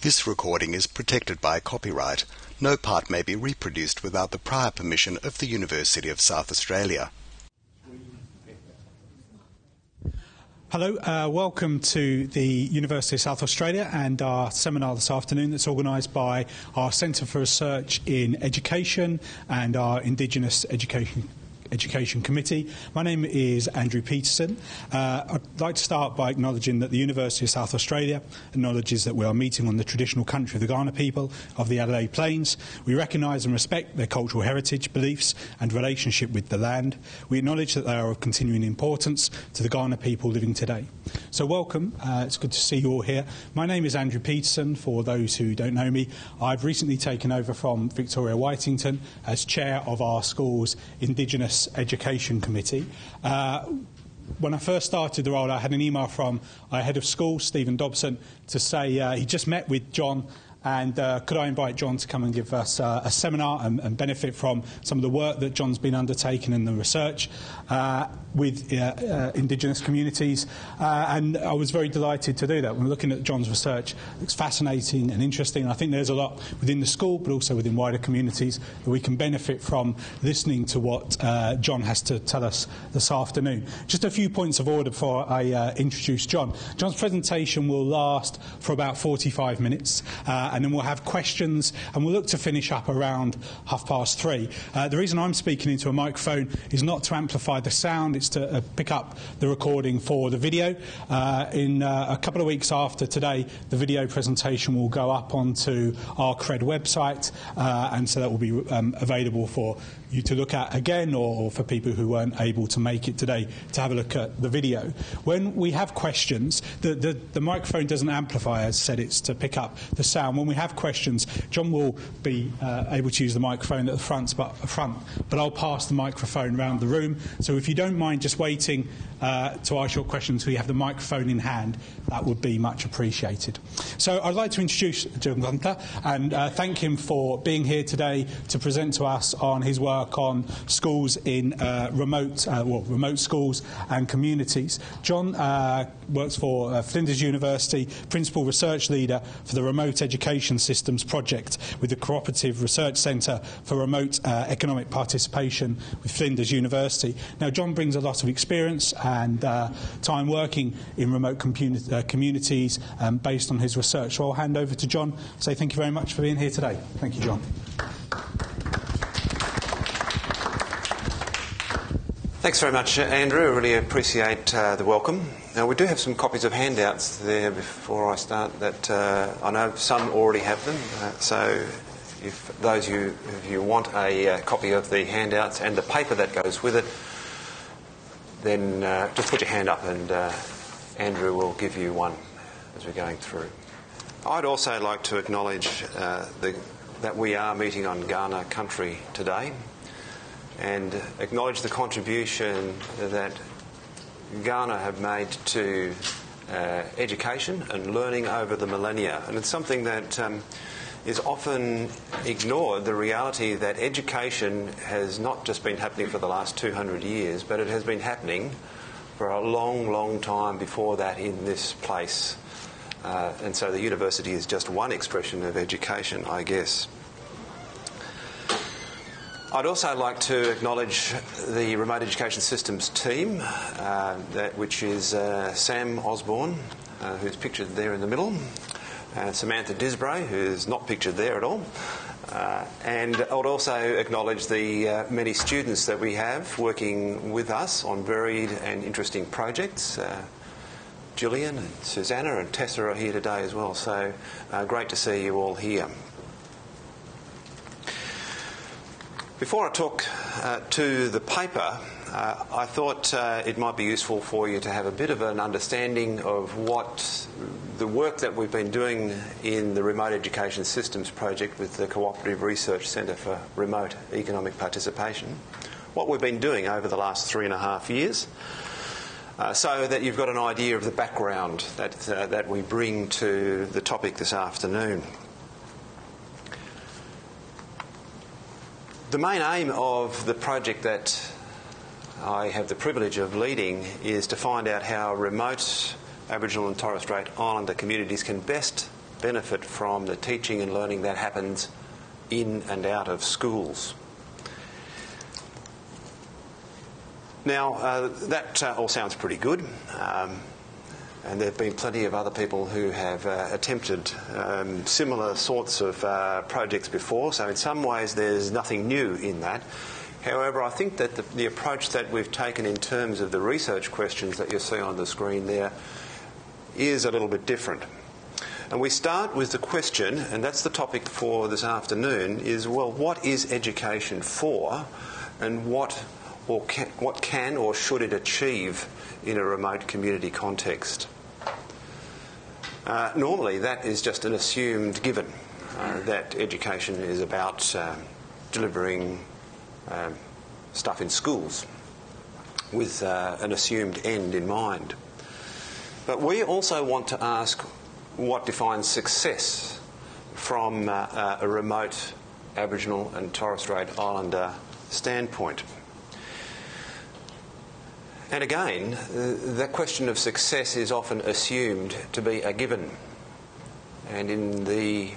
This recording is protected by copyright. No part may be reproduced without the prior permission of the University of South Australia. Hello, welcome to the University of South Australia and our seminar this afternoon that's organised by our Centre for Research in Education and our Indigenous Education Committee. My name is Andrew Peterson. I'd like to start by acknowledging that the University of South Australia acknowledges that we are meeting on the traditional country of the Kaurna people of the Adelaide Plains. We recognise and respect their cultural heritage, beliefs and relationship with the land. We acknowledge that they are of continuing importance to the Kaurna people living today. So welcome, it's good to see you all here. My name is Andrew Peterson. For those who don't know me, I've recently taken over from Victoria Whitington as chair of our school's Indigenous Education Committee. When I first started the role, I had an email from our head of school, Stephen Dobson, to say he just met with John and could I invite John to come and give us a seminar and benefit from some of the work that John's been undertaking in the research with Indigenous communities. And I was very delighted to do that. When looking at John's research, it's fascinating and interesting. I think there's a lot within the school, but also within wider communities, that we can benefit from listening to what John has to tell us this afternoon. Just a few points of order before I introduce John. John's presentation will last for about 45 minutes. And then we'll have questions and we'll look to finish up around 3:30. The reason I'm speaking into a microphone is not to amplify the sound, it's to pick up the recording for the video. In a couple of weeks after today, the video presentation will go up onto our CRED website, and so that will be available for you to look at again, or for people who weren't able to make it today to have a look at the video. When we have questions, the microphone doesn't amplify, as I said, it's to pick up the sound. When we have questions, John will be able to use the microphone at the front, but I'll pass the microphone around the room. So if you don't mind just waiting to ask your questions until you have the microphone in hand, that would be much appreciated. So I'd like to introduce John Guenther and thank him for being here today to present to us on his work on schools in remote schools and communities. John works for Flinders University, Principal Research Leader for the Remote Education Systems Project with the Cooperative Research Centre for Remote Economic Participation with Flinders University. Now, John brings a lot of experience and time working in remote communities based on his research. So I'll hand over to John. Say thank you very much for being here today. Thank you, John. Thanks very much, Andrew. I really appreciate the welcome. Now, we do have some copies of handouts there before I start that I know some already have them. So if those of you want a copy of the handouts and the paper that goes with it, then just put your hand up and Andrew will give you one as we're going through. I'd also like to acknowledge that we are meeting on Kaurna country today, and acknowledge the contribution that Kaurna have made to education and learning over the millennia. And it's something that is often ignored, the reality that education has not just been happening for the last 200 years, but it has been happening for a long, long time before that in this place. And so the university is just one expression of education, I guess. I'd also like to acknowledge the Remote Education Systems team, which is Sam Osborne, who's pictured there in the middle, Samantha Disbray, who's not pictured there at all, and I would also acknowledge the many students that we have working with us on varied and interesting projects. Gillian and Susanna and Tessa are here today as well, so great to see you all here. Before I talk to the paper, I thought it might be useful for you to have a bit of an understanding of what the work that we've been doing in the Remote Education Systems Project with the Cooperative Research Centre for Remote Economic Participation, what we've been doing over the last 3.5 years, so that you've got an idea of the background that we bring to the topic this afternoon. The main aim of the project that I have the privilege of leading is to find out how remote Aboriginal and Torres Strait Islander communities can best benefit from the teaching and learning that happens in and out of schools. Now, that all sounds pretty good, and there have been plenty of other people who have attempted similar sorts of projects before, so in some ways there's nothing new in that. However, I think that the approach that we've taken in terms of the research questions that you see on the screen there is a little bit different. And we start with the question, and that's the topic for this afternoon, is, well, what is education for, and what can or should it achieve in a remote community context? Normally that is just an assumed given, that education is about delivering stuff in schools with an assumed end in mind. But we also want to ask what defines success from a remote Aboriginal and Torres Strait Islander standpoint. And again, that question of success is often assumed to be a given. And in the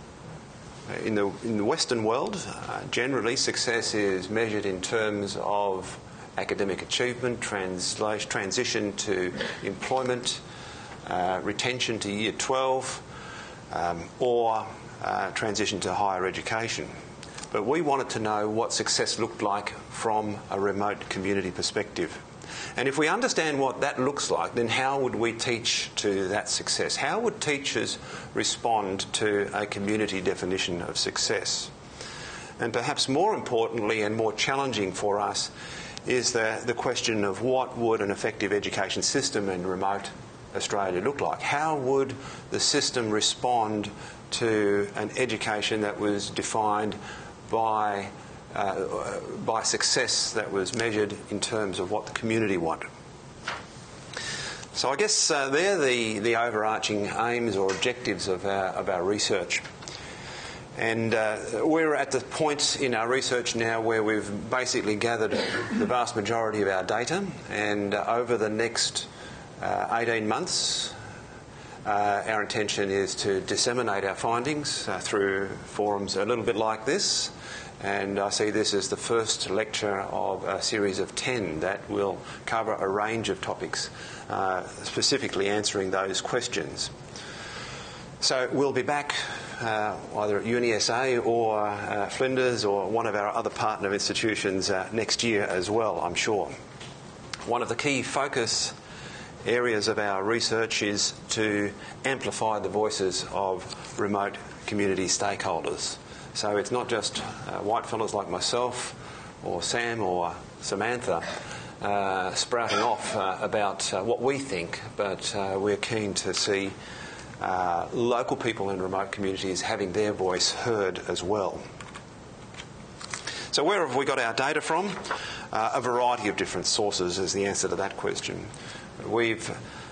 Western world, generally success is measured in terms of academic achievement, transition to employment, retention to Year 12, or transition to higher education. But we wanted to know what success looked like from a remote community perspective. And if we understand what that looks like, then how would we teach to that success? How would teachers respond to a community definition of success? And perhaps more importantly and more challenging for us is the question of what would an effective education system in remote Australia look like? How would the system respond to an education that was defined by success that was measured in terms of what the community wanted? So I guess they're the overarching aims or objectives of our research. And we're at the point in our research now where we've basically gathered the vast majority of our data, and over the next 18 months our intention is to disseminate our findings through forums a little bit like this. And I see this as the first lecture of a series of 10 that will cover a range of topics, specifically answering those questions. So we'll be back either at UniSA or Flinders or one of our other partner institutions next year as well, I'm sure. One of the key focus areas of our research is to amplify the voices of remote community stakeholders. So it's not just white fellows like myself or Sam or Samantha sprouting off about what we think, but we're keen to see local people in remote communities having their voice heard as well. So where have we got our data from? A variety of different sources is the answer to that question. We've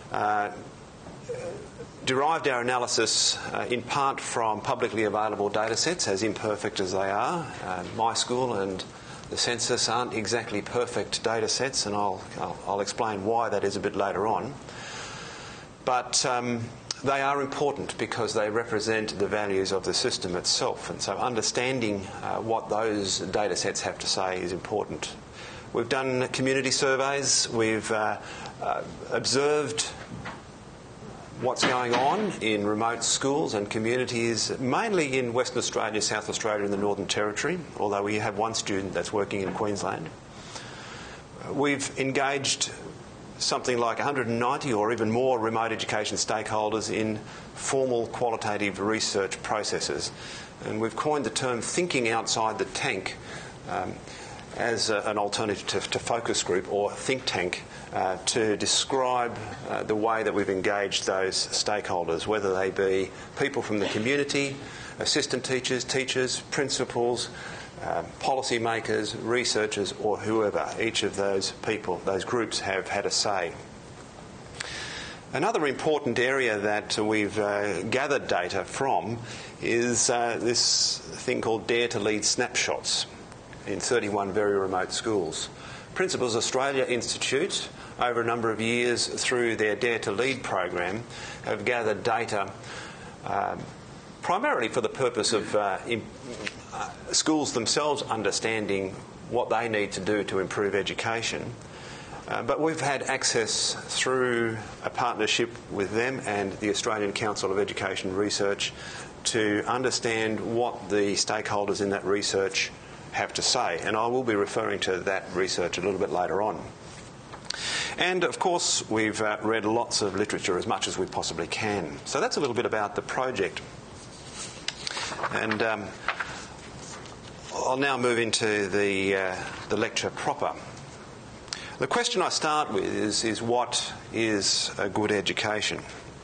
derived our analysis in part from publicly available data sets, as imperfect as they are. My school and the census aren't exactly perfect data sets, and I'll explain why that is a bit later on. But they are important because they represent the values of the system itself, and so understanding what those data sets have to say is important. We've done community surveys, we've observed what's going on in remote schools and communities, mainly in Western Australia, South Australia and the Northern Territory, although we have one student that's working in Queensland. We've engaged something like 190 or even more remote education stakeholders in formal qualitative research processes. And we've coined the term thinking outside the tank as an alternative to focus group or think tank to describe the way that we've engaged those stakeholders, whether they be people from the community, assistant teachers, teachers, principals, policy makers, researchers or whoever. Each of those people, those groups have had a say. Another important area that we've gathered data from is this thing called Dare to Lead snapshots in 31 very remote schools. Principals Australia Institute, over a number of years through their Dare to Lead program, have gathered data primarily for the purpose of schools themselves understanding what they need to do to improve education. But we've had access through a partnership with them and the Australian Council of Education Research to understand what the stakeholders in that research have to say. And I will be referring to that research a little bit later on. And of course, we've read lots of literature, as much as we possibly can. So that's a little bit about the project. And I'll now move into the lecture proper. The question I start with is what is a good education?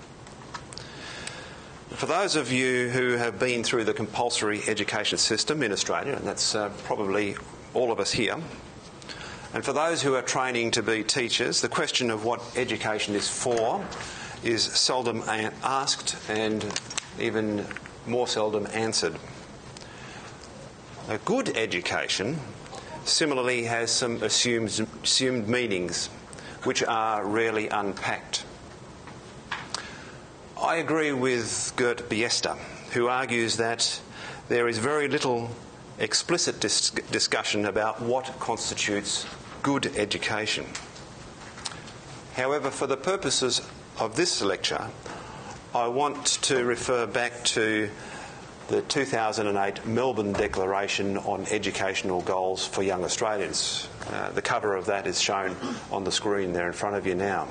For those of you who have been through the compulsory education system in Australia, and that's probably all of us here, and for those who are training to be teachers, the question of what education is for is seldom asked and even more seldom answered. A good education similarly has some assumed meanings which are rarely unpacked. I agree with Gert Biester, who argues that there is very little explicit discussion about what constitutes good education. However, for the purposes of this lecture, I want to refer back to the 2008 Melbourne Declaration on Educational Goals for Young Australians. The cover of that is shown on the screen there in front of you now.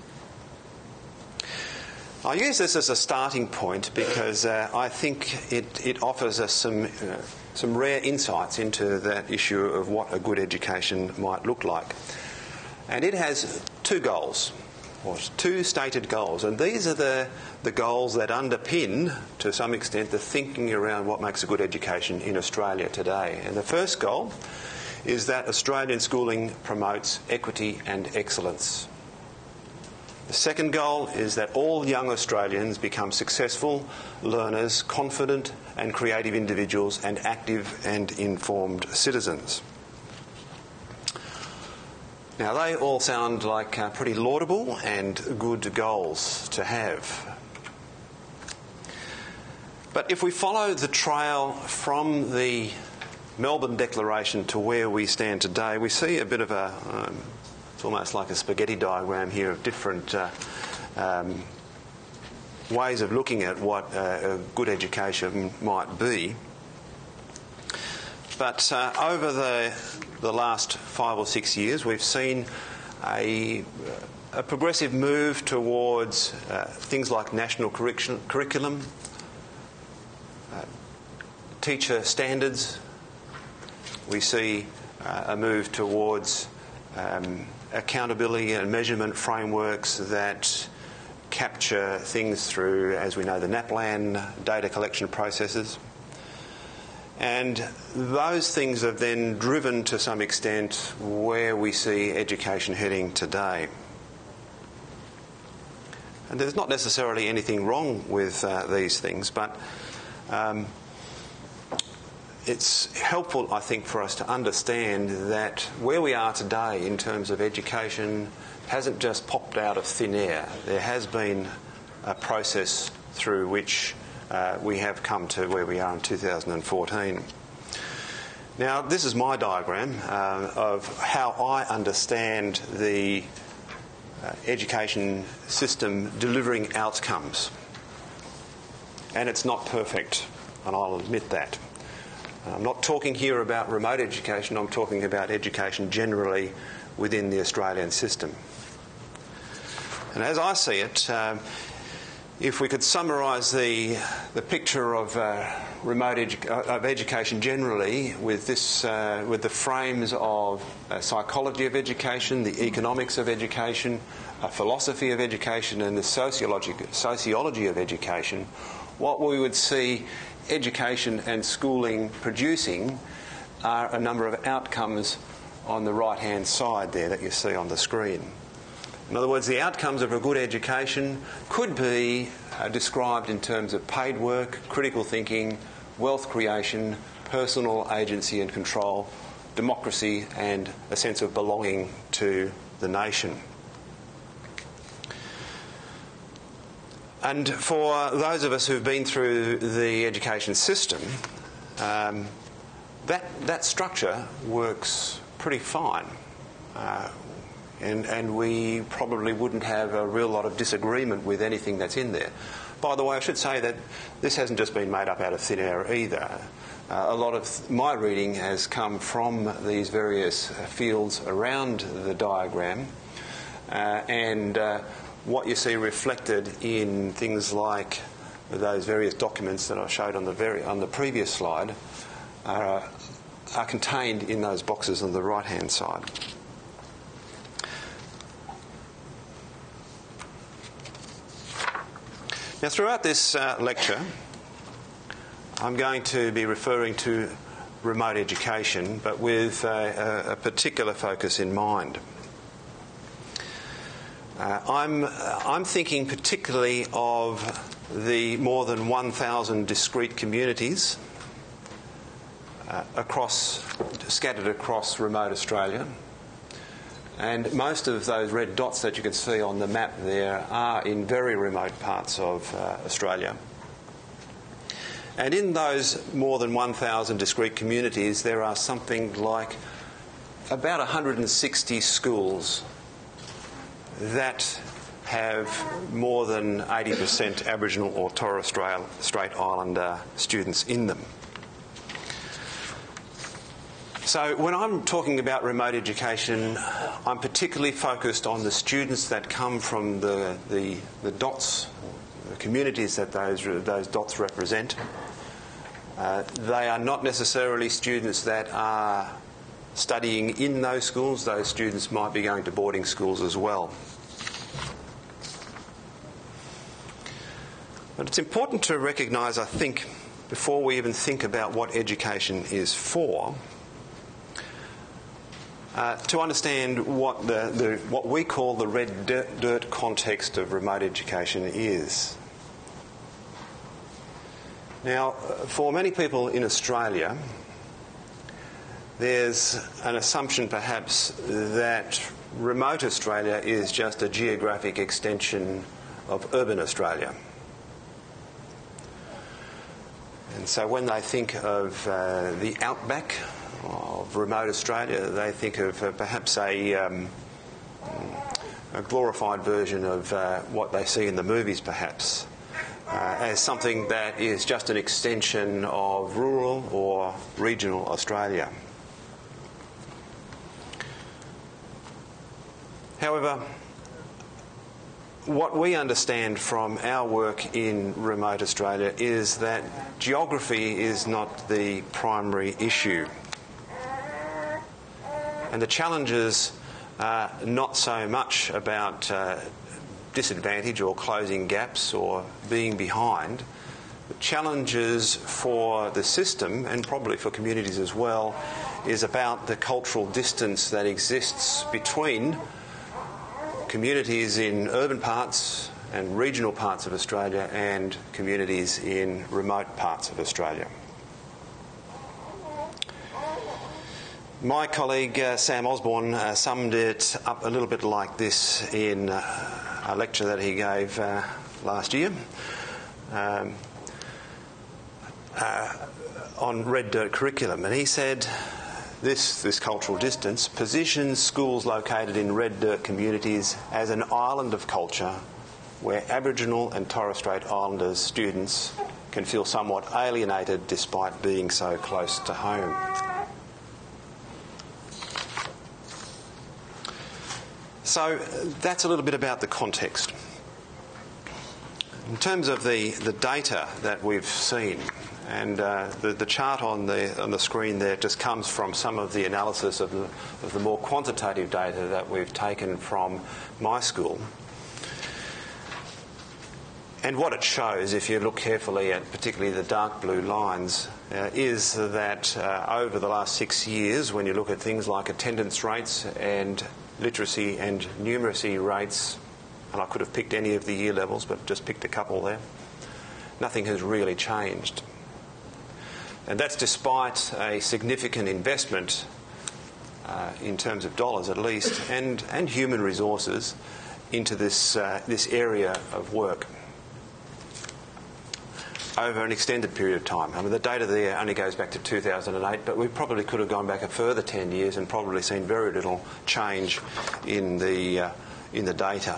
I use this as a starting point because I think it offers us some rare insights into that issue of what a good education might look like. And it has two goals, or two stated goals, and these are the goals that underpin, to some extent, the thinking around what makes a good education in Australia today. And the first goal is that Australian schooling promotes equity and excellence. The second goal is that all young Australians become successful learners, confident and creative individuals, and active and informed citizens. Now, they all sound like pretty laudable and good goals to have. But if we follow the trail from the Melbourne Declaration to where we stand today, we see a bit of it's almost like a spaghetti diagram here of different ways of looking at what a good education might be. But over the last 5 or 6 years, we've seen a progressive move towards things like national curriculum, teacher standards. We see a move towards accountability and measurement frameworks that capture things through, as we know, the NAPLAN data collection processes. And those things have then driven, to some extent, where we see education heading today. And there's not necessarily anything wrong with these things, but it's helpful, I think, for us to understand that where we are today in terms of education hasn't just popped out of thin air. There has been a process through which we have come to where we are in 2014. Now, this is my diagram of how I understand the education system delivering outcomes. And it's not perfect, and I'll admit that. I'm not talking here about remote education, I'm talking about education generally within the Australian system. And as I see it, if we could summarise the picture of of education generally with with the frames of psychology of education, the economics of education, philosophy of education, and the sociology of education, what we would see education and schooling producing are a number of outcomes on the right-hand side there that you see on the screen. In other words, the outcomes of a good education could be described in terms of paid work, critical thinking, wealth creation, personal agency and control, democracy, and a sense of belonging to the nation. And for those of us who've been through the education system, that structure works pretty fine. And we probably wouldn't have a real lot of disagreement with anything that's in there. By the way, I should say that this hasn't just been made up out of thin air either. A lot of my reading has come from these various fields around the diagram, and what you see reflected in things like those various documents that I showed on the previous slide are contained in those boxes on the right-hand side. Now, throughout this lecture, I'm going to be referring to remote education, but with a particular focus in mind. I'm thinking particularly of the more than 1,000 discrete communities scattered across remote Australia. And most of those red dots that you can see on the map there are in very remote parts of Australia. And in those more than 1,000 discrete communities, there are something like about 160 schools that have more than 80% Aboriginal or Torres Strait Islander students in them. So when I'm talking about remote education, I'm particularly focused on the students that come from the dots, the communities that those dots represent. They are not necessarily students that are studying in those schools. Those students might be going to boarding schools as well. But it's important to recognise, I think, before we even think about what education is for, to understand what what we call the red dirt context of remote education is. Now, for many people in Australia, there's an assumption perhaps that remote Australia is just a geographic extension of urban Australia. And so when they think of the outback of remote Australia, they think of perhaps a glorified version of what they see in the movies, perhaps, as something that is just an extension of rural or regional Australia. However, what we understand from our work in remote Australia is that geography is not the primary issue. And the challenges are not so much about disadvantage or closing gaps or being behind. The challenges for the system, and probably for communities as well, is about the cultural distance that exists between communities in urban parts and regional parts of Australia and communities in remote parts of Australia. My colleague Sam Osborne summed it up a little bit like this in a lecture that he gave last year on red dirt curriculum, and he said this cultural distance positions schools located in red dirt communities as an island of culture where Aboriginal and Torres Strait Islanders students can feel somewhat alienated despite being so close to home. So that's a little bit about the context. In terms of the data that we've seen, and the chart on the screen there just comes from some of the analysis of the more quantitative data that we've taken from my school. And what it shows, if you look carefully at particularly the dark blue lines, is that over the last 6 years, when you look at things like attendance rates and literacy and numeracy rates, and I could have picked any of the year levels but just picked a couple there, nothing has really changed. And that's despite a significant investment in terms of dollars at least and human resources into this area of work. over an extended period of time. I mean, the data there only goes back to 2008, but we probably could have gone back a further 10 years and probably seen very little change in the data.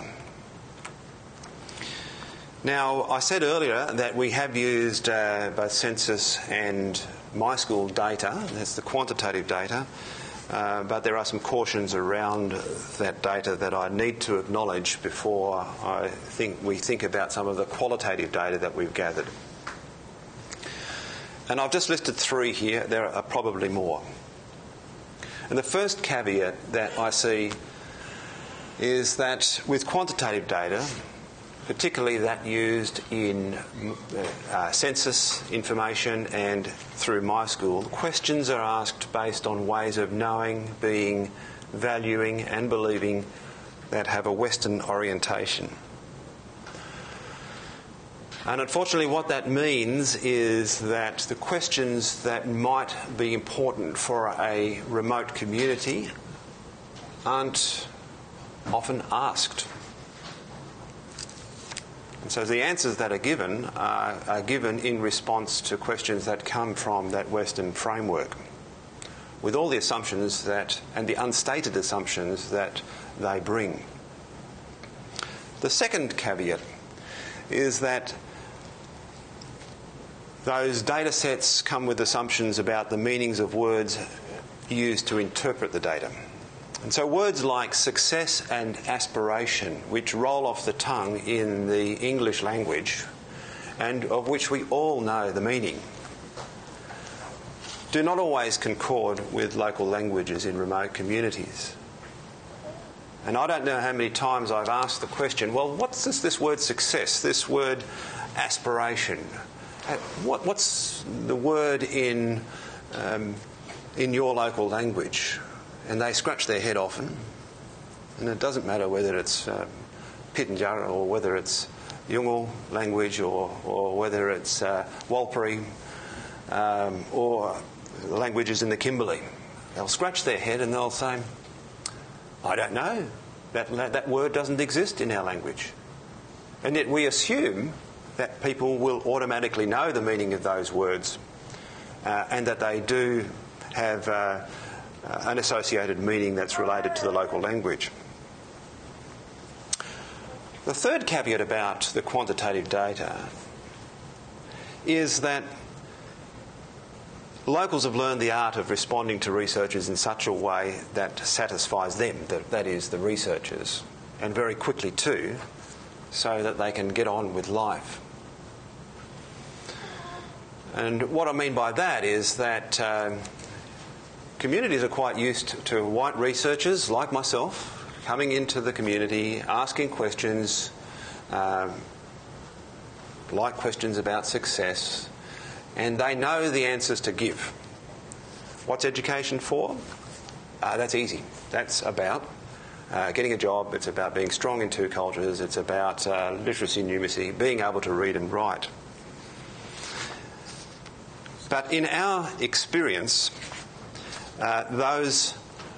Now, I said earlier that we have used both census and My School data, that's the quantitative data, but there are some cautions around that data that I need to acknowledge before we think about some of the qualitative data that we've gathered. And I've just listed 3 here. There are probably more. And the first caveat that I see is that with quantitative data, particularly that used in census information and through My School, questions are asked based on ways of knowing, being, valuing and believing that have a Western orientation. And unfortunately what that means is that the questions that might be important for a remote community aren't often asked. And so the answers that are given in response to questions that come from that Western framework, with all the assumptions and the unstated assumptions that they bring. The second caveat is that those data sets come with assumptions about the meanings of words used to interpret the data. And so words like success and aspiration, which roll off the tongue in the English language, and of which we all know the meaning, do not always concord with local languages in remote communities. And I don't know how many times I've asked the question, well, what's this word success, this word aspiration? What's the word in your local language? And they scratch their head often. And it doesn't matter whether it's Pitjantjatjara or whether it's Yolngu language or whether it's Warlpiri or languages in the Kimberley. They'll scratch their head and they'll say, I don't know. That word doesn't exist in our language. And yet we assume that people will automatically know the meaning of those words and that they do have an associated meaning that's related to the local language. The third caveat about the quantitative data is that locals have learned the art of responding to researchers in such a way that satisfies them, that is, the researchers, and very quickly too, so that they can get on with life. And what I mean by that is that communities are quite used to white researchers like myself coming into the community, asking questions, like questions about success, and they know the answers to give. What's education for? That's easy. That's about getting a job. It's about being strong in 2 cultures. It's about literacy and numeracy, being able to read and write. But in our experience, those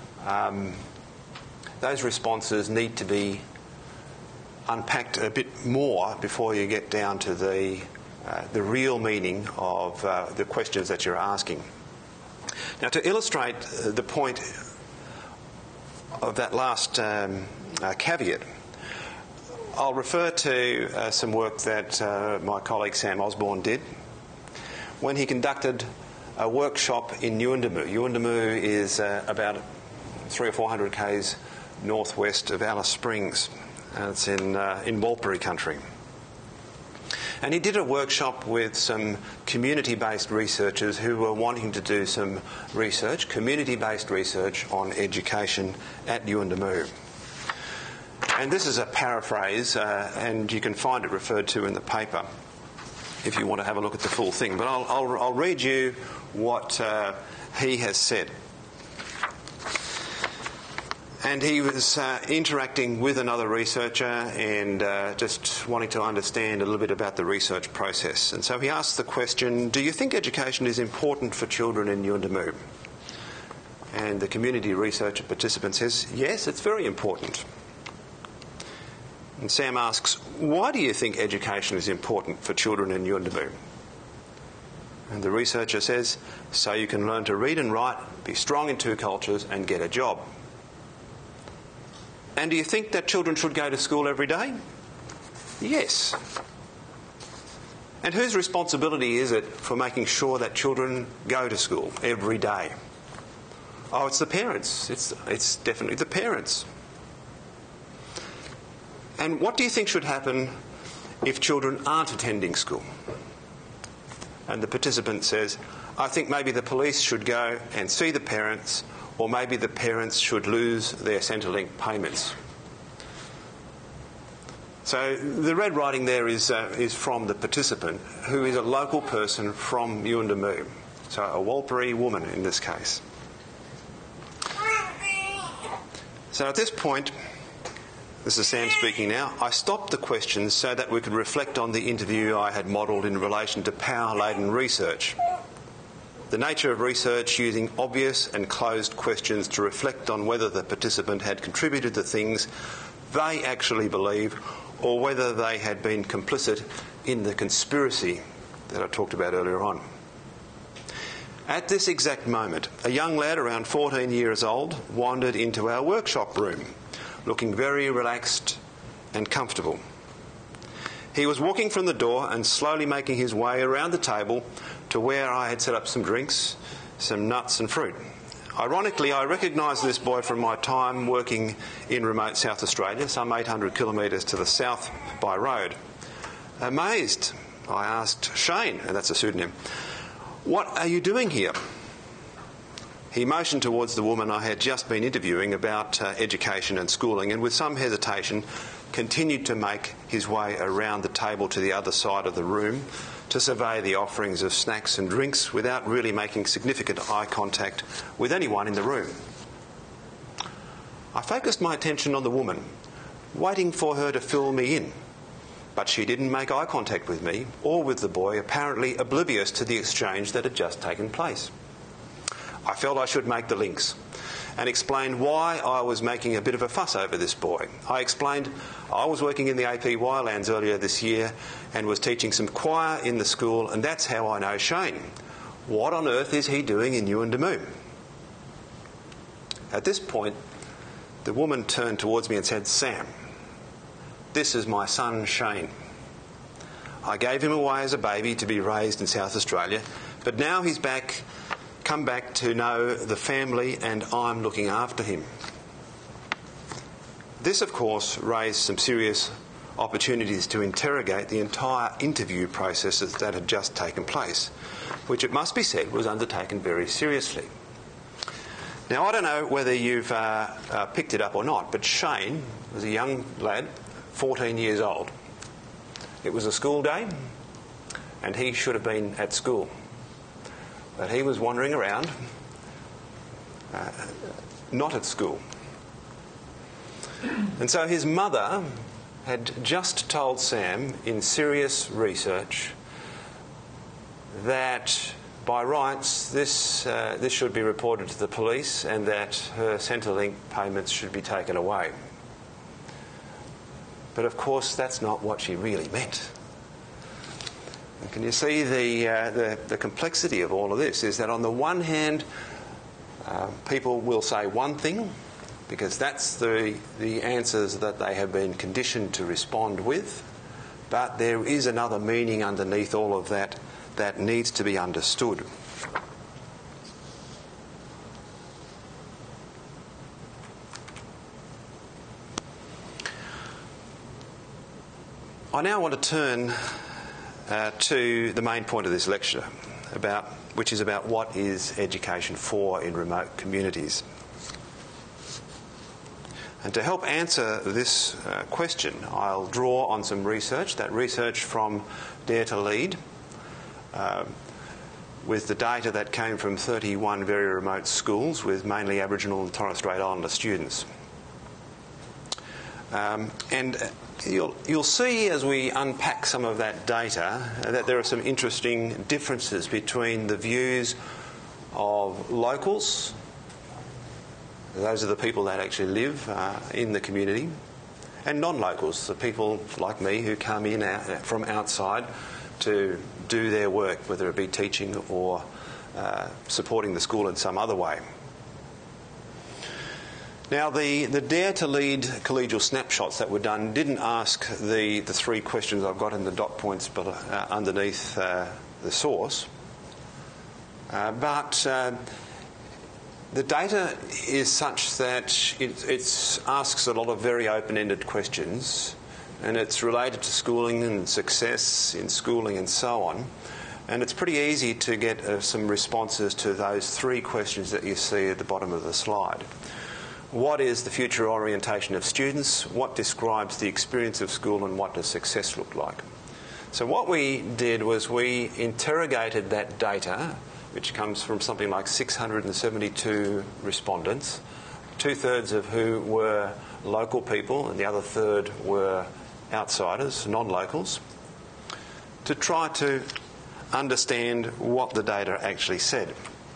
responses need to be unpacked a bit more before you get down to the real meaning of the questions that you're asking. Now, to illustrate the point of that last caveat, I'll refer to some work that my colleague Sam Osborne did when he conducted a workshop in Yuendamu. Yuendamu is about 300 or 400 k's northwest of Alice Springs. It's in Warlpiri country. And he did a workshop with some community-based researchers who were wanting to do some research, community-based research on education at Yuendamu. And this is a paraphrase, and you can find it referred to in the paper if you want to have a look at the full thing. But I'll read you what he has said. And he was interacting with another researcher and just wanting to understand a little bit about the research process. And so he asked the question, do you think education is important for children in Yuendamu? And the community researcher participant says, yes, it's very important. And Sam asks, why do you think education is important for children in Yuendamu? And the researcher says, so you can learn to read and write, be strong in two cultures and get a job. And do you think that children should go to school every day? Yes. And whose responsibility is it for making sure that children go to school every day? Oh, it's the parents. It's definitely the parents. And what do you think should happen if children aren't attending school? And the participant says, I think maybe the police should go and see the parents, or maybe the parents should lose their Centrelink payments. So the red writing there is from the participant, who is a local person from Yuendamu. So a Warlpiri woman in this case. So at this point, this is Sam speaking now, I stopped the questions so that we could reflect on the interview I had modelled in relation to power-laden research. The nature of research using obvious and closed questions to reflect on whether the participant had contributed to things they actually believe, or whether they had been complicit in the conspiracy that I talked about earlier on. At this exact moment, a young lad around 14 years old wandered into our workshop room, looking very relaxed and comfortable. He was walking from the door and slowly making his way around the table to where I had set up some drinks, some nuts and fruit. Ironically, I recognised this boy from my time working in remote South Australia, some 800 kilometres to the south by road. Amazed, I asked Shane, and that's a pseudonym, what are you doing here? He motioned towards the woman I had just been interviewing about education and schooling, and with some hesitation continued to make his way around the table to the other side of the room to survey the offerings of snacks and drinks without really making significant eye contact with anyone in the room. I focused my attention on the woman, waiting for her to fill me in, but she didn't make eye contact with me or with the boy, apparently oblivious to the exchange that had just taken place. I felt I should make the links and explain why I was making a bit of a fuss over this boy. I explained I was working in the AP Wirelands earlier this year and was teaching some choir in the school, and that's how I know Shane. What on earth is he doing in Yuendamu? At this point, the woman turned towards me and said, Sam, this is my son Shane. I gave him away as a baby to be raised in South Australia, but now he's come back to know the family, and I'm looking after him. This, of course, raised some serious opportunities to interrogate the entire interview processes that had just taken place, which it must be said was undertaken very seriously. Now, I don't know whether you've picked it up or not, but Shane was a young lad, 14 years old. It was a school day, and he should have been at school. But he was wandering around, not at school. And so his mother had just told Sam, in serious research, that by rights this should be reported to the police and that her Centrelink payments should be taken away. But of course that's not what she really meant. And can you see the complexity of all of this? Is that on the one hand, people will say one thing, because that's the answers that they have been conditioned to respond with, but there is another meaning underneath all of that that needs to be understood. I now want to turn to the main point of this lecture, which is about what is education for in remote communities. And to help answer this question, I'll draw on some research, that research from Dare to Lead, with the data that came from 31 very remote schools with mainly Aboriginal and Torres Strait Islander students. And you'll see as we unpack some of that data that there are some interesting differences between the views of locals, those are the people that actually live in the community, and non-locals, the people like me who come in from outside to do their work, whether it be teaching or supporting the school in some other way. Now, the Dare to Lead collegial snapshots that were done didn't ask the three questions I've got in the dot points underneath the source, but the data is such that it asks a lot of very open-ended questions, and it's related to schooling and success in schooling and so on. And it's pretty easy to get some responses to those three questions that you see at the bottom of the slide. What is the future orientation of students? What describes the experience of school? And what does success look like? So what we did was we interrogated that data, which comes from something like 672 respondents, 2/3 of who were local people and the other third were outsiders, non-locals, to try to understand what the data actually said.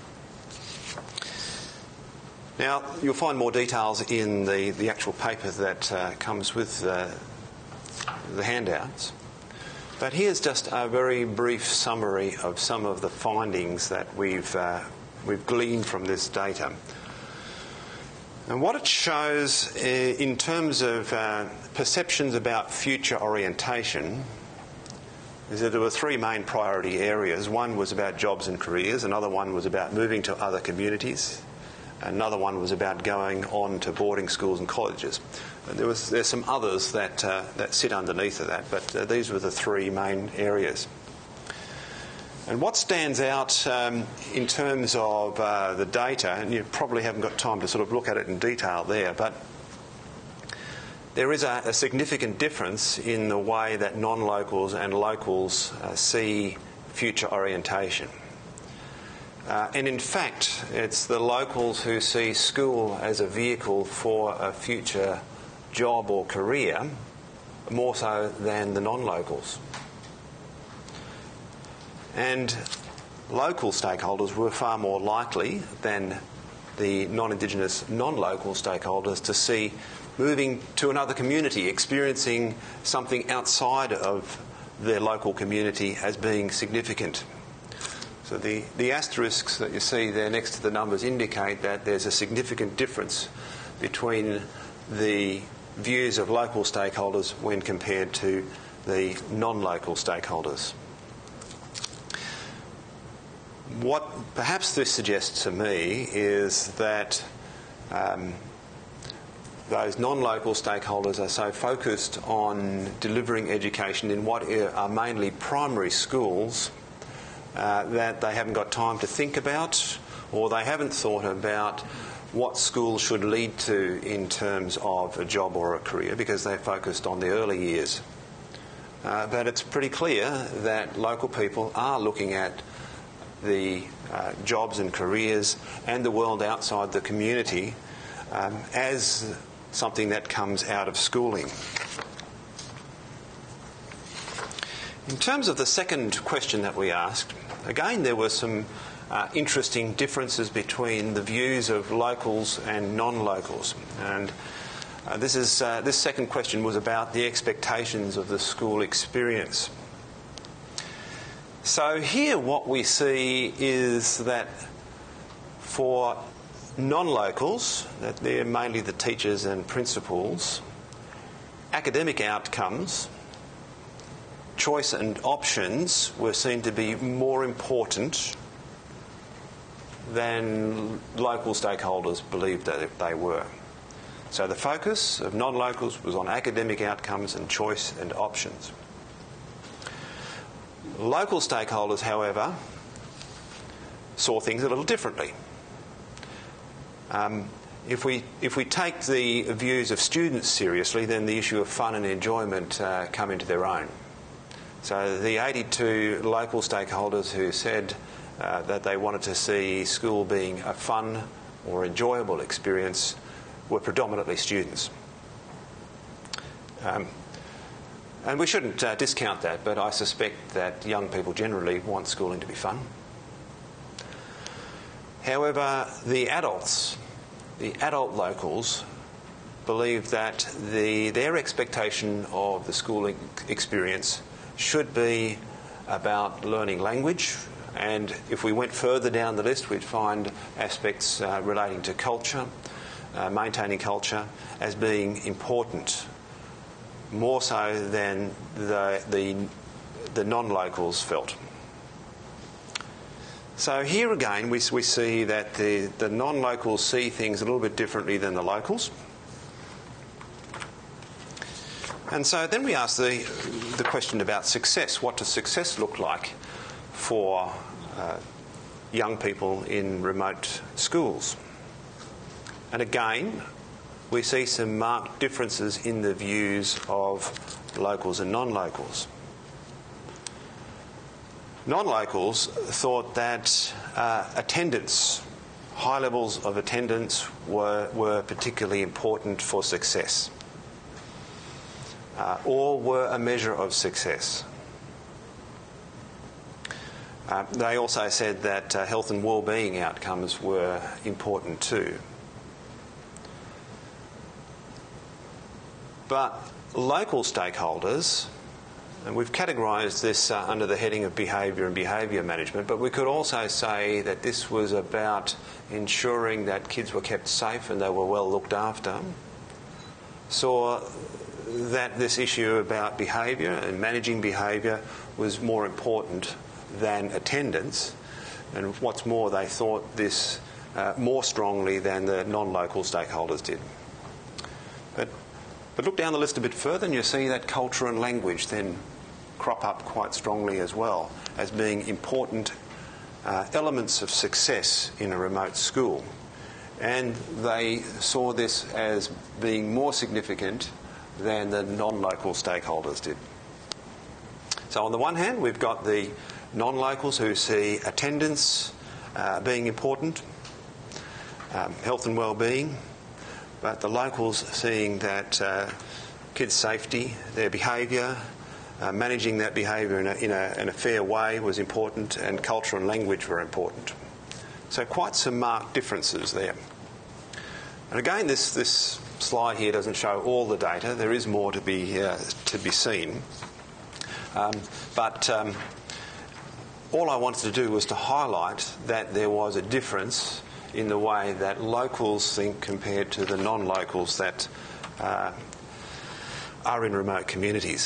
Now, you'll find more details in the actual paper that comes with the handouts. But here's just a very brief summary of some of the findings that we've gleaned from this data. And what it shows in terms of perceptions about future orientation is that there were three main priority areas. One was about jobs and careers, another one was about moving to other communities, another one was about going on to boarding schools and colleges. And there's some others that sit underneath of that, but these were the three main areas. And what stands out in terms of the data, and you probably haven't got time to sort of look at it in detail there, but there is a significant difference in the way that non-locals and locals see future orientation. And in fact, it's the locals who see school as a vehicle for a future job or career, more so than the non-locals. And local stakeholders were far more likely than the non-Indigenous, non-local stakeholders to see moving to another community, experiencing something outside of their local community as being significant. So the asterisks that you see there next to the numbers indicate that there's a significant difference between the views of local stakeholders when compared to the non-local stakeholders. What perhaps this suggests to me is that those non-local stakeholders are so focused on delivering education in what are mainly primary schools that they haven't got time to think about, or they haven't thought about what schools should lead to in terms of a job or a career, because they're focused on the early years. But it's pretty clear that local people are looking at the jobs and careers and the world outside the community as something that comes out of schooling. In terms of the second question that we asked, again there were some interesting differences between the views of locals and non-locals. And this second question was about the expectations of the school experience. So here what we see is that for non-locals, that they're mainly the teachers and principals, academic outcomes, choice and options were seen to be more important than local stakeholders believed that they were. So the focus of non-locals was on academic outcomes and choice and options. Local stakeholders, however, saw things a little differently. If we take the views of students seriously, then the issue of fun and enjoyment come into their own. So the 82 local stakeholders who said that they wanted to see school being a fun or enjoyable experience were predominantly students. And we shouldn't discount that, but I suspect that young people generally want schooling to be fun. However, the adult locals, believe that their expectation of the schooling experience should be about learning language, and if we went further down the list, we'd find aspects relating to culture, maintaining culture, as being important, more so than the non-locals felt. So here again we see that the non-locals see things a little bit differently than the locals. And so then we ask the question about success. What does success look like for young people in remote schools? And again, we see some marked differences in the views of locals and non-locals. Non-locals thought that attendance, high levels of attendance were particularly important for success, or were a measure of success. They also said that health and well-being outcomes were important too. But local stakeholders, and we've categorised this under the heading of behaviour and behaviour management, but we could also say that this was about ensuring that kids were kept safe and they were well looked after, saw that this issue about behaviour and managing behaviour was more important than attendance, and what's more, they thought this more strongly than the non-local stakeholders did. But look down the list a bit further and you see that culture and language then crop up quite strongly as well as being important elements of success in a remote school. And they saw this as being more significant than the non-local stakeholders did. So on the one hand, we've got the non-locals who see attendance being important, health and well-being, but the locals seeing that kids' safety, their behaviour, managing that behaviour in a fair way was important, and culture and language were important. So quite some marked differences there. And again, this slide here doesn't show all the data. There is more to be seen. But all I wanted to do was to highlight that there was a difference in the way that locals think compared to the non-locals that are in remote communities.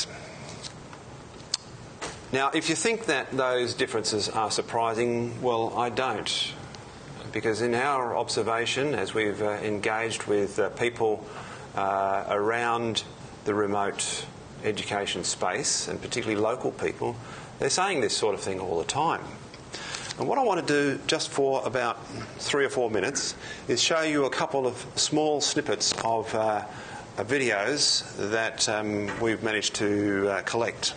Now, if you think that those differences are surprising, well, I don't. Because in our observation, as we've engaged with people around the remote education space, and particularly local people, they're saying this sort of thing all the time. And what I want to do, just for about 3 or 4 minutes, is show you a couple of small snippets of videos that we've managed to collect.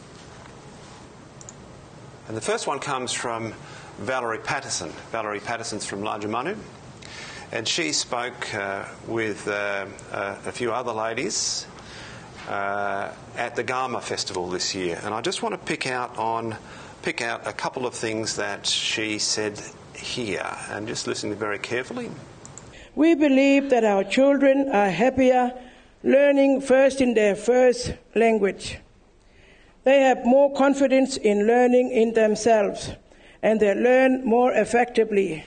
And the first one comes from Valerie Patterson. Valerie Patterson's from Lajamanu, and she spoke with a few other ladies at the Gama Festival this year. And I just want to pick out a couple of things that she said here, and just listen very carefully. We believe that our children are happier learning first in their first language. They have more confidence in learning in themselves, and they learn more effectively.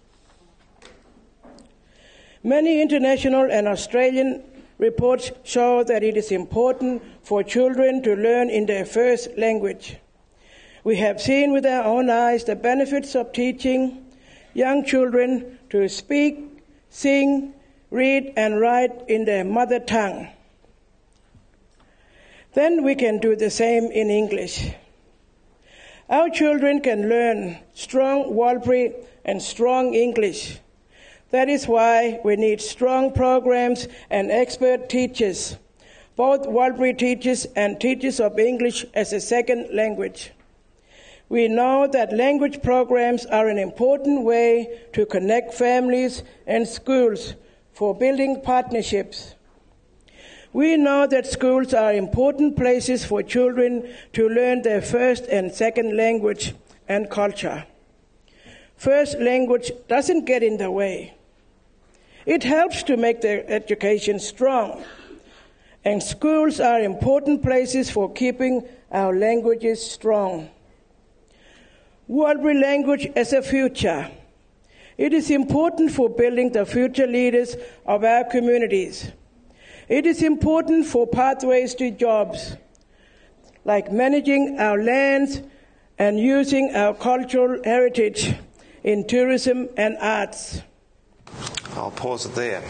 Many international and Australian reports show that it is important for children to learn in their first language. We have seen with our own eyes the benefits of teaching young children to speak, sing, read and write in their mother tongue. Then we can do the same in English. Our children can learn strong Warlpiri and strong English. That is why we need strong programs and expert teachers, both Warlpiri teachers and teachers of English as a second language. We know that language programs are an important way to connect families and schools for building partnerships. We know that schools are important places for children to learn their first and second language and culture. First language doesn't get in the way. It helps to make their education strong. And schools are important places for keeping our languages strong. Warlpiri language as a future. It is important for building the future leaders of our communities. It is important for pathways to jobs, like managing our lands and using our cultural heritage in tourism and arts. I'll pause it there.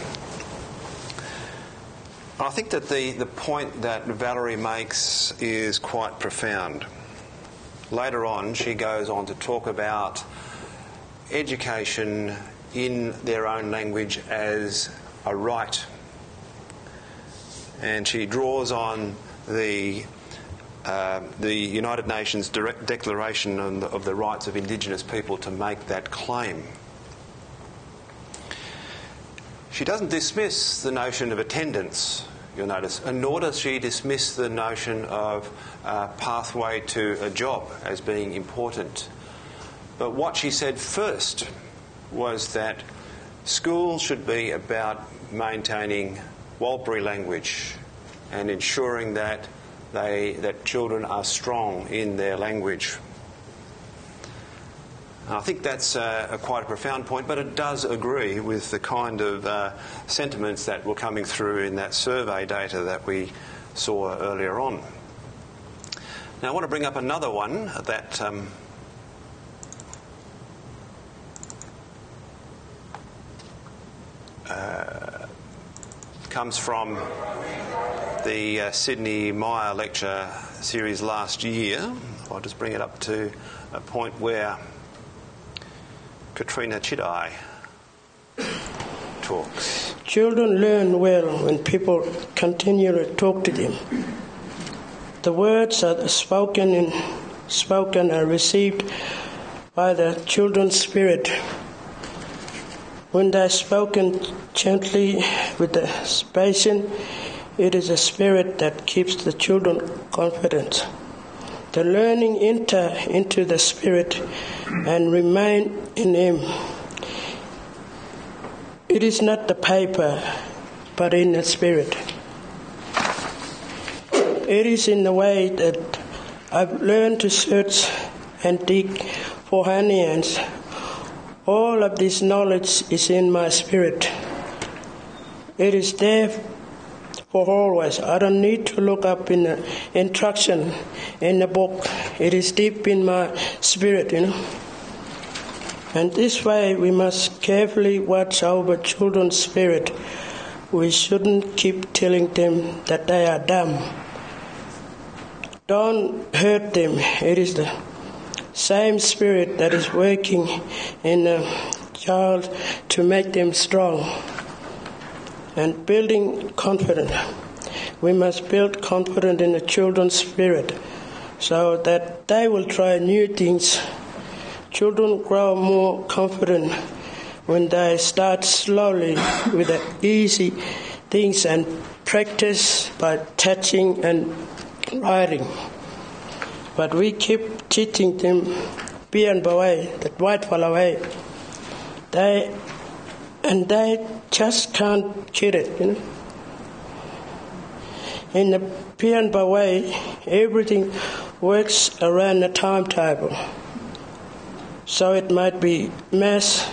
I think that the point that Valerie makes is quite profound. Later on, she goes on to talk about education in their own language as a right. And she draws on the United Nations Declaration of the Rights of Indigenous People to make that claim. She doesn't dismiss the notion of attendance, you'll notice, and nor does she dismiss the notion of pathway to a job as being important. But what she said first was that schools should be about maintaining Warlpiri language and ensuring that children are strong in their language. I think that's quite a profound point, but it does agree with the kind of sentiments that were coming through in that survey data that we saw earlier on. Now I want to bring up another one that comes from the Sydney Meyer lecture series last year. I'll just bring it up to a point where Katrina Chidai talks. Children learn well when people continually talk to them. The words are spoken and received by the children's spirit. When they are spoken gently with the passion, it is a spirit that keeps the children confident. The learning enter into the spirit and remain in him. It is not the paper, but in the spirit. It is in the way that I've learned to search and dig for honey ants. All of this knowledge is in my spirit. It is there for always. I don't need to look up in the instruction in the book. It is deep in my spirit, And this way we must carefully watch over children's spirit. We shouldn't keep telling them that they are dumb. Don't hurt them. It is the same spirit that is working in a child to make them strong. And building confidence. We must build confidence in the children's spirit so that they will try new things. Children grow more confident when they start slowly with the easy things and practice by touching and writing. But we keep teaching them pian bawai, that white fall away. They just can't get it, In the pian bawai, everything works around the timetable. So it might be maths,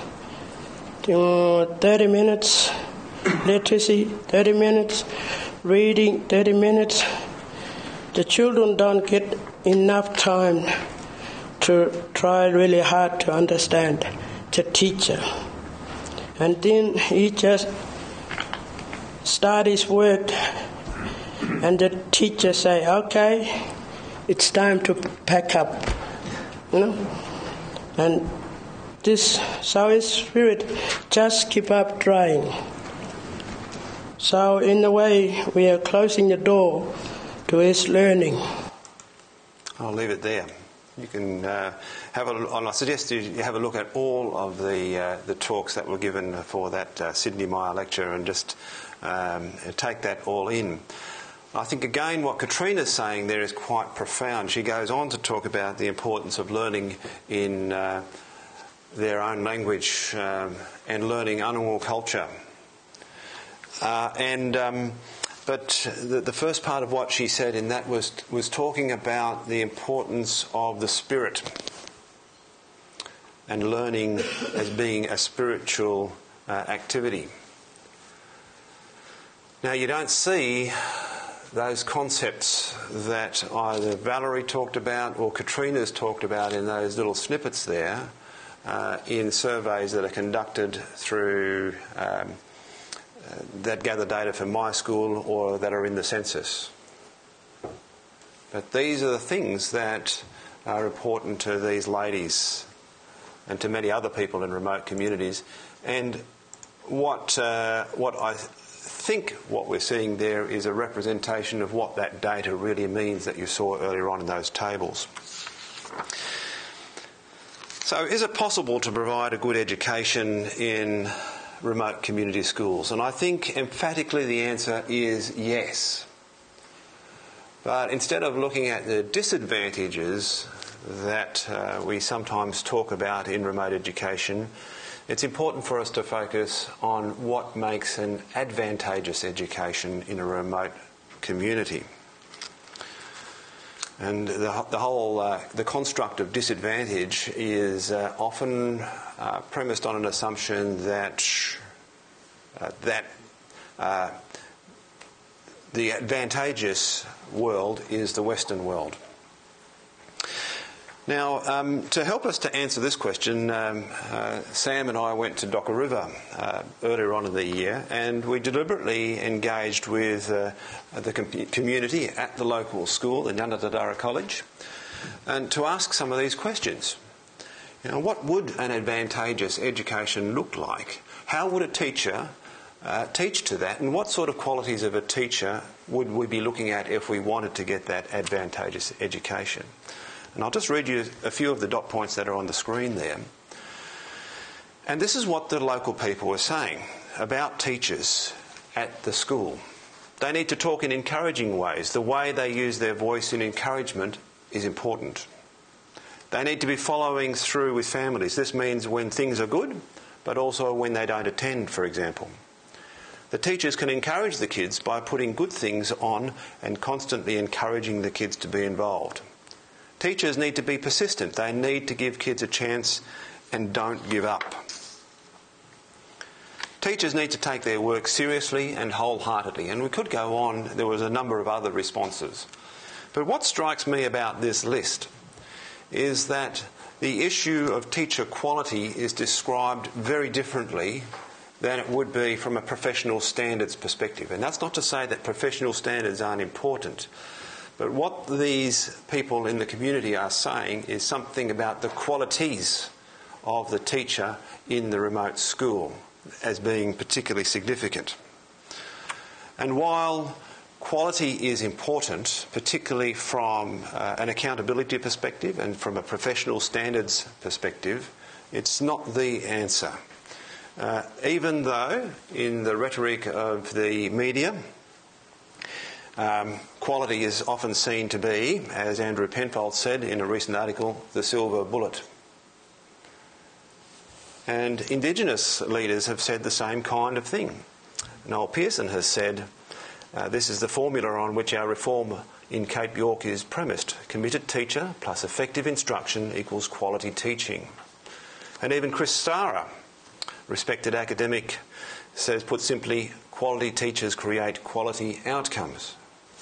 30 minutes, literacy, 30 minutes, reading, 30 minutes. The children don't get enough time to try really hard to understand the teacher. And then he just starts his work and the teacher say, okay, it's time to pack up, And so his spirit just keep up trying. So in a way, we are closing the door to his learning. I'll leave it there. You can I suggest you have a look at all of the talks that were given for that Sydney Meyer lecture and just take that all in. I think again what Katrina's saying there is quite profound. She goes on to talk about the importance of learning in their own language and learning Anungu culture. But the first part of what she said in that was talking about the importance of the spirit. and learning as being a spiritual activity. Now, you don't see those concepts that either Valerie talked about or Katrina's talked about in those little snippets there in surveys that are conducted through that gather data from my school or that are in the census. But these are the things that are important to these ladies and to many other people in remote communities. And what I think what we're seeing there is a representation of what that data really means that you saw earlier on in those tables. So is it possible to provide a good education in remote community schools? And I think emphatically the answer is yes. But instead of looking at the disadvantages that we sometimes talk about in remote education, it's important for us to focus on what makes an advantageous education in a remote community. And the construct of disadvantage is often premised on an assumption that the advantageous world is the Western world. Now, to help us to answer this question, Sam and I went to Docker River earlier on in the year, and we deliberately engaged with the community at the local school in Yandadadara College, and to ask some of these questions. You know, what would an advantageous education look like? How would a teacher teach to that, and what sort of qualities of a teacher would we be looking at if we wanted to get that advantageous education? And I'll just read you a few of the dot points that are on the screen there. And this is what the local people were saying about teachers at the school. They need to talk in encouraging ways. The way they use their voice in encouragement is important. They need to be following through with families. This means when things are good, but also when they don't attend, for example. The teachers can encourage the kids by putting good things on and constantly encouraging the kids to be involved. Teachers need to be persistent. They need to give kids a chance and don't give up. Teachers need to take their work seriously and wholeheartedly. And we could go on. There was a number of other responses. But what strikes me about this list is that the issue of teacher quality is described very differently than it would be from a professional standards perspective. And that's not to say that professional standards aren't important. But what these people in the community are saying is something about the qualities of the teacher in the remote school as being particularly significant. And while quality is important, particularly from an accountability perspective and from a professional standards perspective, it's not the answer. Even though in the rhetoric of the media, quality is often seen to be, as Andrew Penfold said in a recent article, the silver bullet. And Indigenous leaders have said the same kind of thing. Noel Pearson has said, this is the formula on which our reform in Cape York is premised. Committed teacher plus effective instruction equals quality teaching. And even Chris Starrer, respected academic, says, put simply, quality teachers create quality outcomes.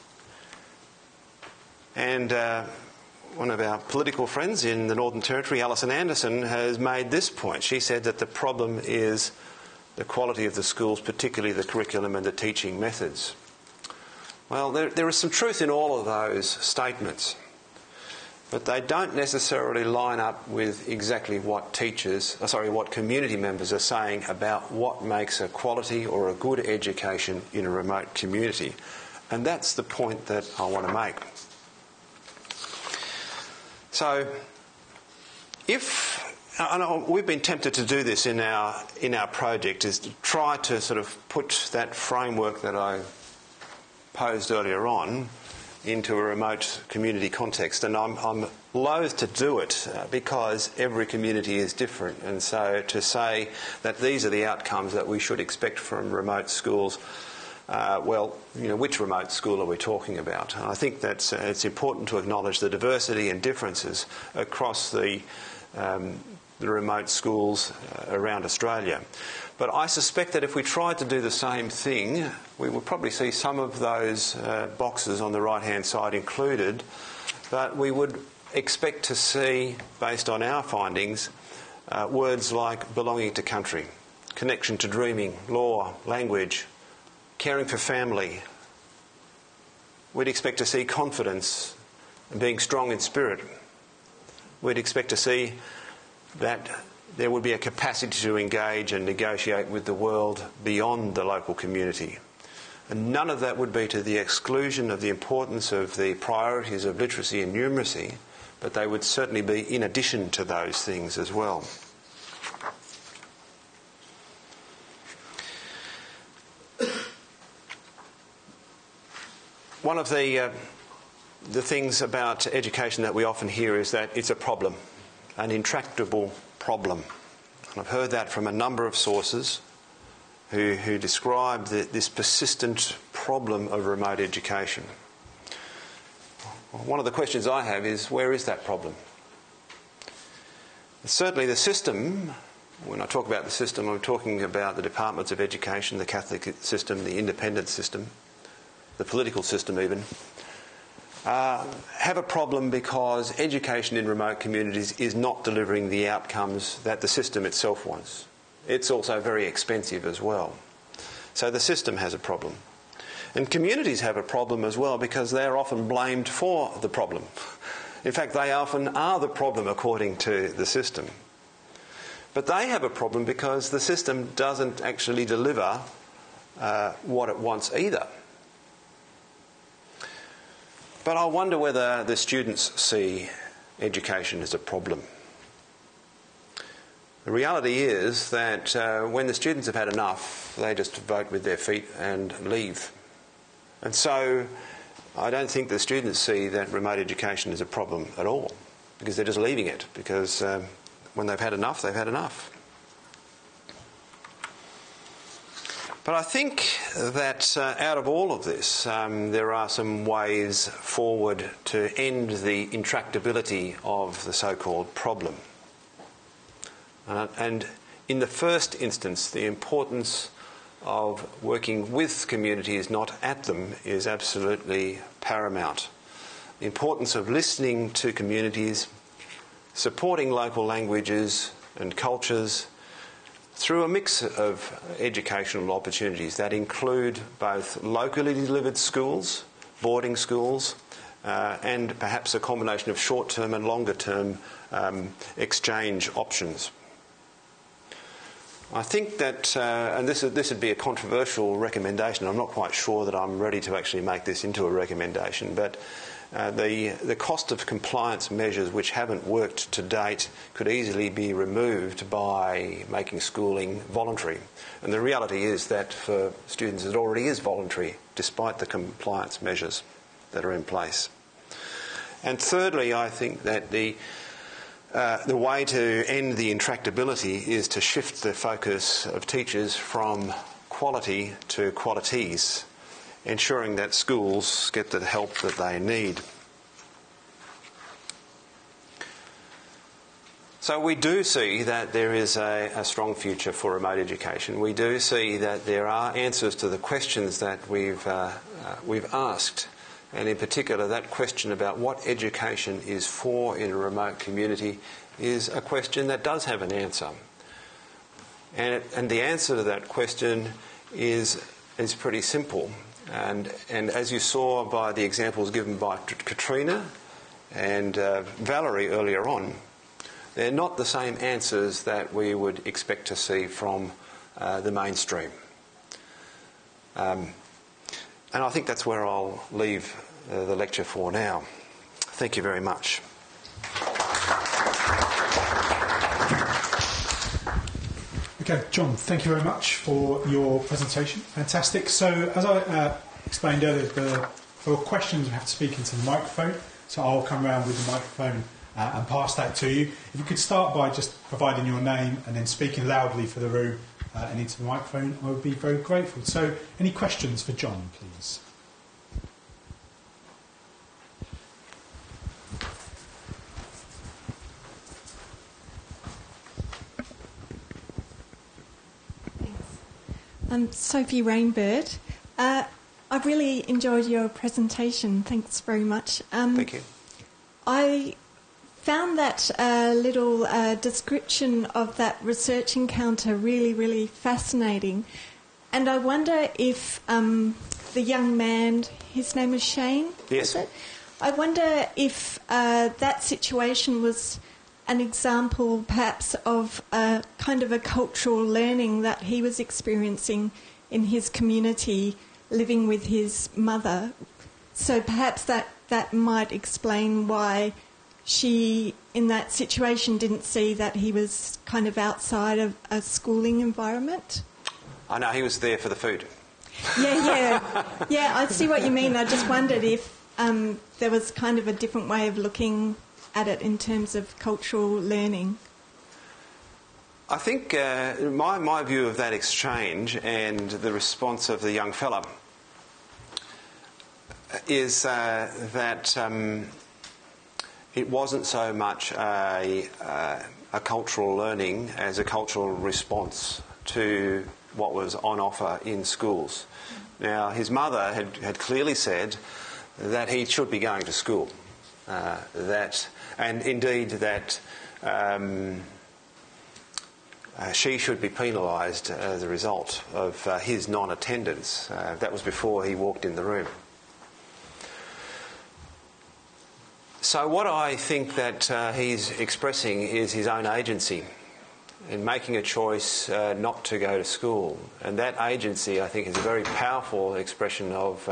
And one of our political friends in the Northern Territory, Alison Anderson, has made this point. She said that the problem is the quality of the schools, particularly the curriculum and the teaching methods. Well, there is some truth in all of those statements, but they don't necessarily line up with exactly what what community members are saying about what makes a quality or a good education in a remote community. And that's the point that I want to make. So, I know we've been tempted to do this in our project, is to try to sort of put that framework that I posed earlier on into a remote community context, and I'm loath to do it because every community is different, and so to say that these are the outcomes that we should expect from remote schools, which remote school are we talking about? And I think that it's important to acknowledge the diversity and differences across the the remote schools around Australia. But I suspect that if we tried to do the same thing, we would probably see some of those boxes on the right-hand side included, but we would expect to see, based on our findings, words like belonging to country, connection to dreaming, law, language, caring for family. We'd expect to see confidence and being strong in spirit. We'd expect to see that there would be a capacity to engage and negotiate with the world beyond the local community. And none of that would be to the exclusion of the importance of the priorities of literacy and numeracy, but they would certainly be in addition to those things as well. One of the things about education that we often hear is that it's a problem, an intractable problem. And I've heard that from a number of sources who describe this persistent problem of remote education. One of the questions I have is, where is that problem? Certainly the system, when I talk about the system, I'm talking about the departments of education, the Catholic system, the independent system, the political system even, have a problem because education in remote communities is not delivering the outcomes that the system itself wants. It's also very expensive as well. So the system has a problem. And communities have a problem as well because they are often blamed for the problem. In fact, they often are the problem according to the system. But they have a problem because the system doesn't actually deliver what it wants either. But I wonder whether the students see education as a problem. The reality is that when the students have had enough, they just vote with their feet and leave. And so I don't think the students see that remote education is a problem at all, because they're just leaving it, because when they've had enough, they've had enough. But I think that out of all of this, there are some ways forward to end the intractability of the so-called problem. And in the first instance, the importance of working with communities, not at them, is absolutely paramount. The importance of listening to communities, supporting local languages and cultures through a mix of educational opportunities that include both locally delivered schools, boarding schools, and perhaps a combination of short-term and longer-term exchange options. I think that, and this would be a controversial recommendation. I'm not quite sure that I'm ready to actually make this into a recommendation, but the cost of compliance measures which haven't worked to date could easily be removed by making schooling voluntary. And the reality is that for students it already is voluntary, despite the compliance measures that are in place. And thirdly, I think that the way to end the intractability is to shift the focus of teachers from quality to qualities, ensuring that schools get the help that they need. So we do see that there is a strong future for remote education. We do see that there are answers to the questions that we've asked, and in particular that question about what education is for in a remote community is a question that does have an answer. And the answer to that question is pretty simple. And as you saw by the examples given by Katrina and Valerie earlier on, they're not the same answers that we would expect to see from the mainstream. And I think that's where I'll leave the lecture for now. Thank you very much. Okay, John, thank you very much for your presentation. Fantastic. So, as I explained earlier, for questions we have to speak into the microphone. So I'll come around with the microphone and pass that to you. If you could start by just providing your name and then speaking loudly for the room and into the microphone, I would be very grateful. So, any questions for John, please? Sophie Rainbird. I've really enjoyed your presentation. Thanks very much. Thank you. I found that little description of that research encounter really, really fascinating. And I wonder if the young man, his name is Shane? Yes. I wonder if that situation was an example perhaps of a kind of a cultural learning that he was experiencing in his community, living with his mother. So perhaps that might explain why she, in that situation, didn't see that he was kind of outside of a schooling environment. I know, he was there for the food. Yeah, I see what you mean. I just wondered if there was kind of a different way of looking at it in terms of cultural learning. I think my view of that exchange and the response of the young fella is that it wasn't so much a cultural learning as a cultural response to what was on offer in schools. Now, his mother had clearly said that he should be going to school, and indeed that she should be penalised as a result of his non-attendance. That was before he walked in the room. So what I think that he's expressing is his own agency in making a choice not to go to school. And that agency, I think, is a very powerful expression of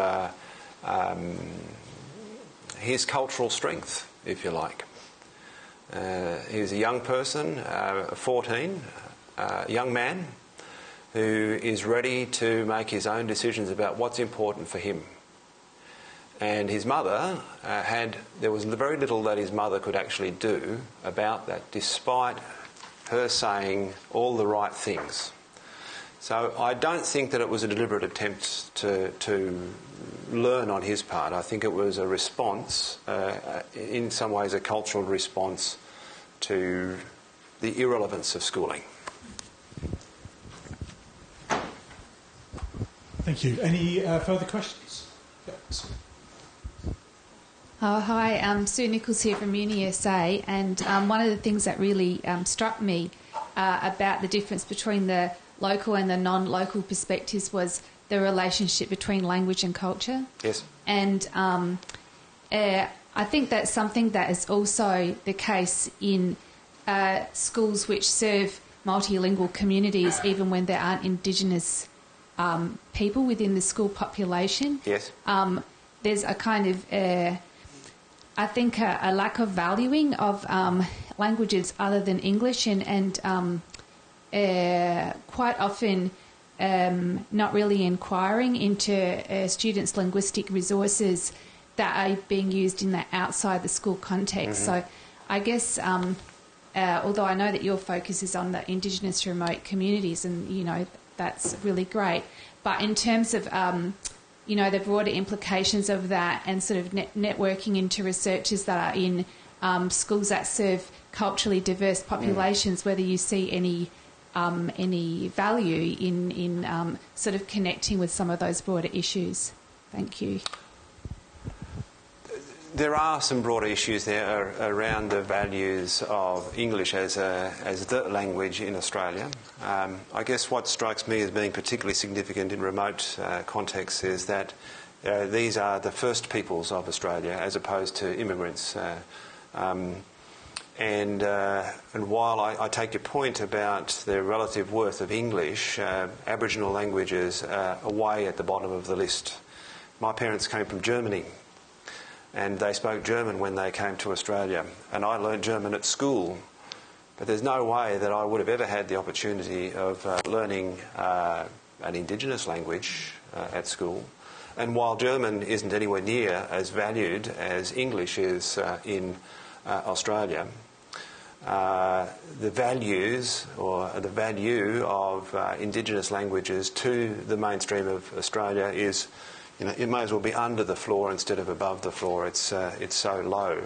his cultural strength, if you like. He's a young person, 14, a young man, who is ready to make his own decisions about what's important for him. And his mother there was very little that his mother could actually do about that, despite her saying all the right things. So I don't think that it was a deliberate attempt to learn on his part. I think it was a response, in some ways a cultural response to the irrelevance of schooling. Thank you. Any further questions? Yes. Oh, hi, Sue Nichols here from UniSA, and one of the things that really struck me about the difference between the local and the non-local perspectives was the relationship between language and culture. Yes. And I think that's something that is also the case in schools which serve multilingual communities, even when there aren't Indigenous people within the school population. Yes. There's a kind of... I think a lack of valuing of languages other than English and quite often not really inquiring into students' linguistic resources that are being used in that outside the school context. Mm-hmm. So I guess, although I know that your focus is on the Indigenous remote communities and, you know, that's really great, but in terms of... you know, the broader implications of that and sort of networking into researchers that are in schools that serve culturally diverse populations, whether you see any value in sort of connecting with some of those broader issues. Thank you. There are some broader issues there around the values of English as the language in Australia. I guess what strikes me as being particularly significant in remote contexts is that these are the first peoples of Australia as opposed to immigrants. And while I take your point about the relative worth of English, Aboriginal languages are way at the bottom of the list. My parents came from Germany, and they spoke German when they came to Australia. And I learned German at school, but there's no way that I would have ever had the opportunity of learning an Indigenous language at school. And while German isn't anywhere near as valued as English is in Australia, the values or the value of Indigenous languages to the mainstream of Australia is... You know, it may as well be under the floor instead of above the floor. It's so low.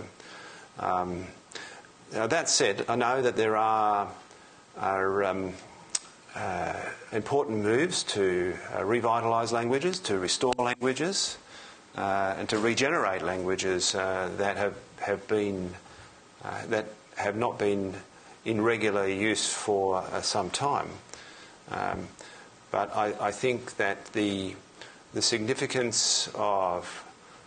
Now that said, I know that there are important moves to revitalise languages, to restore languages, and to regenerate languages that have not been in regular use for some time. But I think that the significance of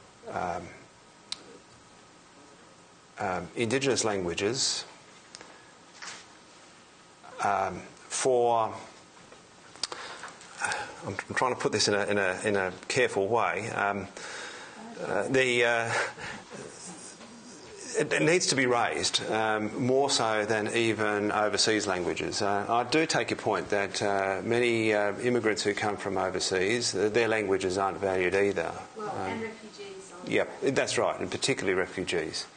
Indigenous languages for I'm trying to put this in a careful way. It needs to be raised more so than even overseas languages. I do take your point that many immigrants who come from overseas, their languages aren't valued either. Well, and refugees. Yeah, that's right, and particularly refugees.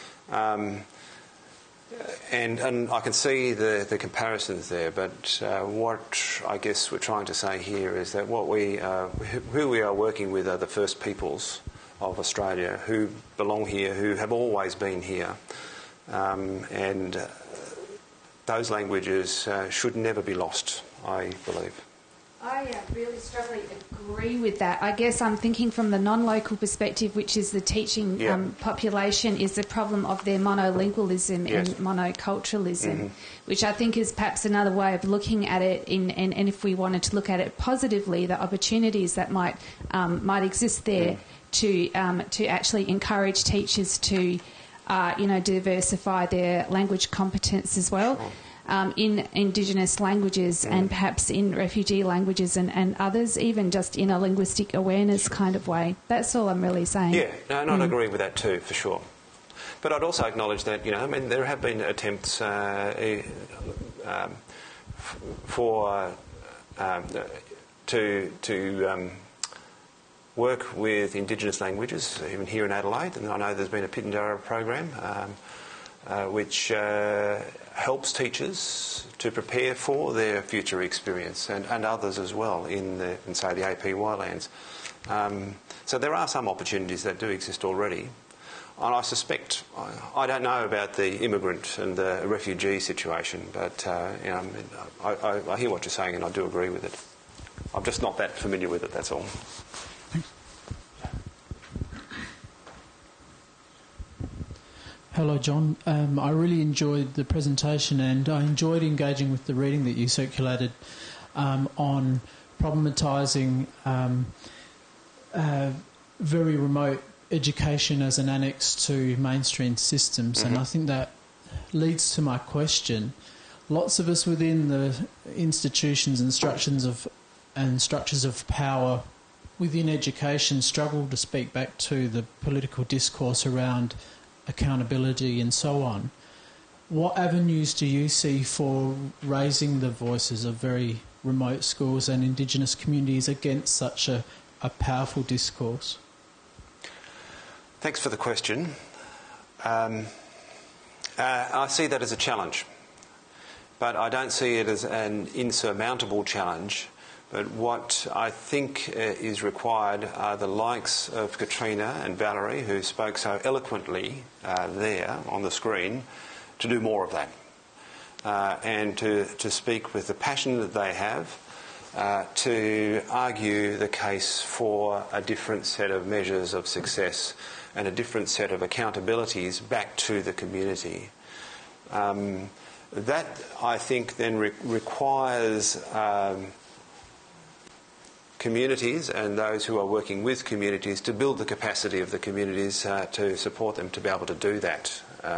And I can see the comparisons there, but what I guess we're trying to say here is that who we are working with are the First Peoples of Australia who belong here, who have always been here, and those languages should never be lost, I believe. I really strongly agree with that. I guess I'm thinking from the non-local perspective, which is the teaching population, is the problem of their monolingualism and monoculturalism, which I think is perhaps another way of looking at it. And if we wanted to look at it positively, the opportunities that might exist there to actually encourage teachers to diversify their language competence as well. In Indigenous languages and perhaps in refugee languages and others, even just in a linguistic awareness kind of way. That's all I'm really saying. Yeah, no, and I'd agree with that too, for sure. But I'd also acknowledge that, there have been attempts to work with Indigenous languages, even here in Adelaide, and I know there's been a Pitjantjatjara program which helps teachers to prepare for their future experience and others as well in say, the APY lands. So there are some opportunities that do exist already. And I suspect, I don't know about the immigrant and the refugee situation, but I hear what you're saying and I do agree with it. I'm just not that familiar with it, that's all. Hello, John. I really enjoyed the presentation and I enjoyed engaging with the reading that you circulated on problematising very remote education as an annex to mainstream systems. And I think that leads to my question. Lots of us within the institutions and structures of power within education struggle to speak back to the political discourse around accountability and so on. What avenues do you see for raising the voices of very remote schools and Indigenous communities against such a powerful discourse? Thanks for the question. I see that as a challenge, but I don't see it as an insurmountable challenge. But what I think is required are the likes of Katrina and Valerie, who spoke so eloquently there on the screen, to do more of that and to speak with the passion that they have to argue the case for a different set of measures of success and a different set of accountabilities back to the community. That, I think, then requires communities and those who are working with communities to build the capacity of the communities to support them to be able to do that.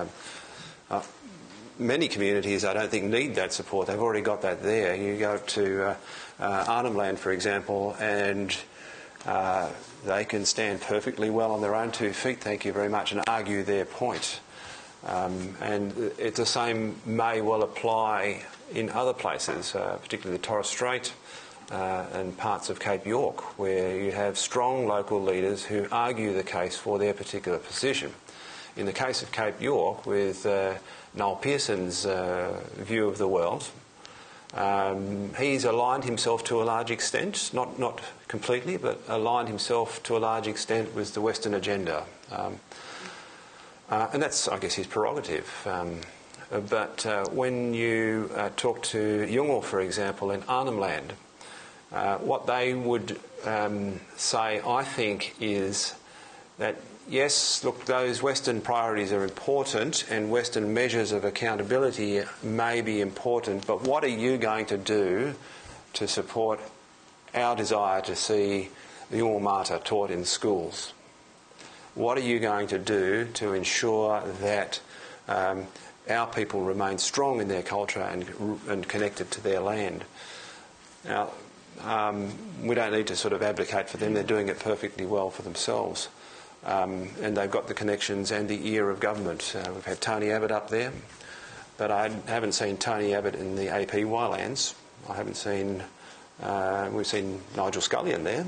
Many communities, I don't think, need that support. They've already got that there. You go to Arnhem Land, for example, and they can stand perfectly well on their own 2 feet, thank you very much, and argue their point. And the same may well apply in other places, particularly the Torres Strait, and parts of Cape York, where you have strong local leaders who argue the case for their particular position. In the case of Cape York, with Noel Pearson's view of the world, he's aligned himself to a large extent, not completely, but aligned himself to a large extent with the Western agenda. And that's, I guess, his prerogative. but when you talk to Yungal, for example, in Arnhem Land, what they would say, I think, is that yes, look, those Western priorities are important and Western measures of accountability may be important, but what are you going to do to support our desire to see the Alma Mater taught in schools? What are you going to do to ensure that our people remain strong in their culture and connected to their land? Now, we don't need to sort of advocate for them. They're doing it perfectly well for themselves. And they've got the connections and the ear of government. We've had Tony Abbott up there, but I haven't seen Tony Abbott in the APY lands. I haven't seen... we've seen Nigel Scullion there.